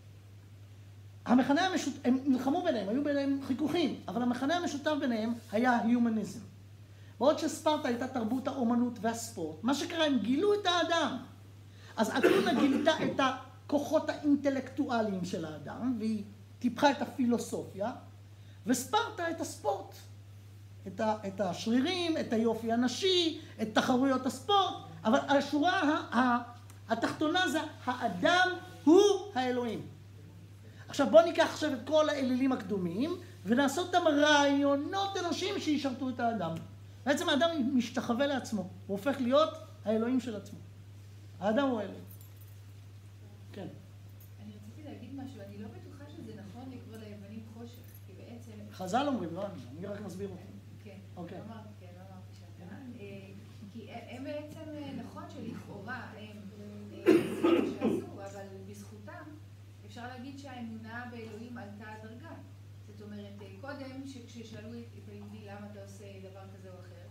המכנה המשותף, הם נלחמו ביניהם, היו ביניהם חיכוכים, אבל המכנה המשותף ביניהם היה ההומניזם. בעוד שספרטה הייתה תרבות האומנות והספורט, מה שקרה, הם גילו את האדם. אז אתונה גילתה את הכוחות האינטלקטואליים של האדם, והיא טיפחה את הפילוסופיה, וספרטה את הספורט. את, ה, את השרירים, את היופי הנשי, את תחרויות הספורט, אבל השורה ה, ה, התחתונה זה האדם הוא האלוהים. עכשיו בואו ניקח עכשיו את כל האלילים הקדומים, ונעשות אותם רעיונות אנושיים שישרתו את האדם. בעצם האדם משתחווה לעצמו, הוא הופך להיות האלוהים של עצמו. האדם הוא האלוהים. כן. אני רציתי להגיד משהו, אני לא בטוחה שזה נכון לקרוא ליוונים חושך, כי בעצם... חז"ל אומרים, לא אני, אני רק מסביר אותם. כן, אוקיי. לא אמרתי, כן, לא אמרתי שאתה. כי הם בעצם, נכון שלכאורה הם שעשו, אבל בזכותם אפשר להגיד שהאמונה באלוהים עלתה דרגה. זאת אומרת, קודם כששאלו את היהודי למה אתה עושה דבר כזה או אחר,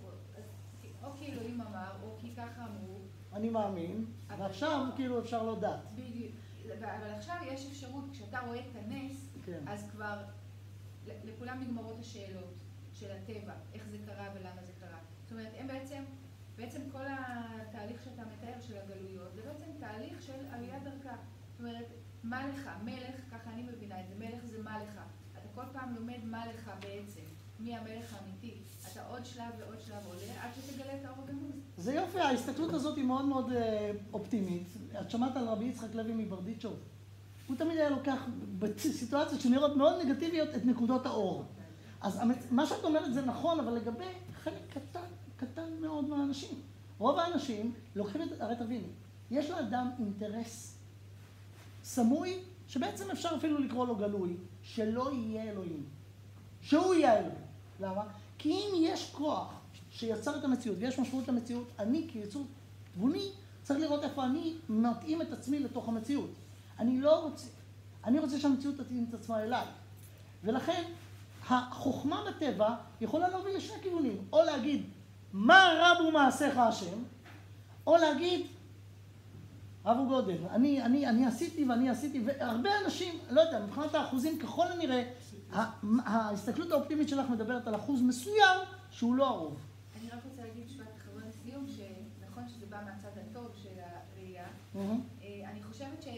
או כי אלוהים אמר, או כי ככה אמרו. אני מאמין, ועכשיו כאילו אפשר לא דעת. בדיוק, אבל עכשיו יש אפשרות, כשאתה רואה את הנס, אז כבר לכולם נגמרות השאלות של הטבע, איך זה קרה ולמה זה קרה. זאת אומרת, הם בעצם, בעצם כל התהליך שאתה מתאר של הגלויות, זה בעצם תהליך של עליית דרכה. זאת אומרת, מה לך, מלך, ככה אני מבינה את זה, מלך זה מה לך. אתה כל פעם לומד מה לך בעצם, מי המלך האמיתי. אתה עוד שלב ועוד שלב עולה, עד שתגלה את האור הגנוז. זה יופי, ההסתכלות הזאת היא מאוד מאוד אופטימית. את שמעת על רבי יצחק לוי מברדיצ'וב? הוא תמיד היה לוקח בסיטואציות שנראות מאוד נגטיביות את נקודות האור. אז מה שאת אומרת זה נכון, אבל לגבי חלק קטן, קטן מאוד מהאנשים. רוב האנשים לוקחים את, הרי תביני, יש לאדם אינטרס סמוי, שבעצם אפשר אפילו לקרוא לו גלוי, שלא יהיה אלוהים. שהוא יהיה אלוהים. למה? כי אם יש כוח שיצר את המציאות, ויש משמעות למציאות, אני כיצור תבוני צריך לראות איפה אני מתאים את עצמי לתוך המציאות. אני לא רוצה, אני רוצה שהמציאות תתאים את עצמה אליי. ולכן, החוכמה בטבע יכולה להוביל לשני כיוונים. או להגיד, מה רבו מעשיך השם, או להגיד, רבו גודל. אני, אני, אני עשיתי ואני עשיתי, והרבה אנשים, לא יודע, מבחינת האחוזים, ככל הנראה, ההסתכלות האופטימית שלך מדברת על אחוז מסוים שהוא לא הרוב. אני רק רוצה להגיד משפט אחרון לסיום, שנכון שזה בא מהצד הטוב של הראייה. אני חושבת ש...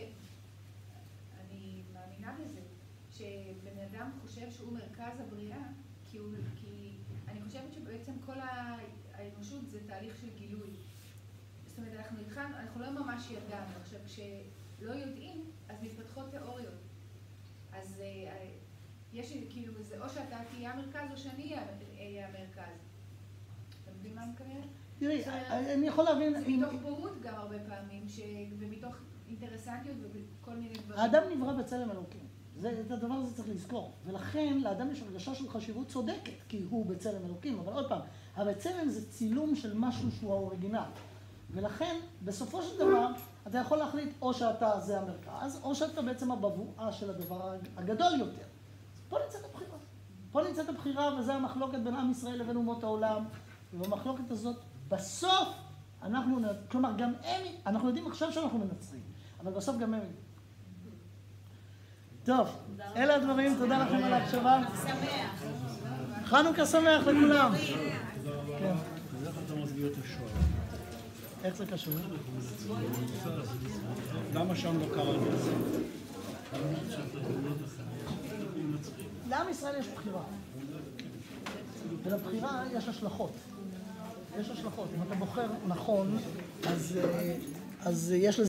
אני מאמינה בזה, שבן אדם חושב שהוא מרכז הבריאה, כי, הוא, כי אני חושבת שבעצם כל האנושות זה תהליך של גילוי. זאת אומרת, אנחנו התחלנו, אנחנו לא ממש ידענו. עכשיו, כשלא יודעים, אז מתפתחות תיאוריות. אז יש כאילו, זה או שאתה תהיה המרכז או שאני אהיה המרכז. אתה מבין מה אני מתכוונת? תראי, אני יכול להבין... זה מתוך בורות גם הרבה פעמים, ומתוך אינטרסנטיות וכל מיני דברים. האדם נברא בצלם אלוקים. את הדבר הזה צריך לזכור. ולכן לאדם יש הרגשה של חשיבות צודקת, כי הוא בצלם אלוקים. אבל עוד פעם, הבצלם זה צילום של משהו שהוא האוריגינל. ולכן, בסופו של דבר, אתה יכול להחליט או שאתה זה המרכז, או שאתה בעצם הבבואה של הדבר הגדול יותר. פה נמצאת הבחירה. פה נמצאת הבחירה, וזה המחלוקת בין עם ישראל לבין אומות העולם. ובמחלוקת הזאת בסוף אנחנו, כלומר גם הם, אנחנו יודעים עכשיו שאנחנו מנצחים, אבל בסוף גם הם. טוב, אלה הדברים, תודה לכם על ההקשבה. שמח. חנוכה שמח לכולם. כן. אז איך אתה מסביר את השואה? איך זה קשור? למה שם לא קרה את זה? לעם ישראל יש בחירה. ולבחירה יש השלכות. יש השלכות. אם אתה בוחר נכון, אז, אז יש לזה...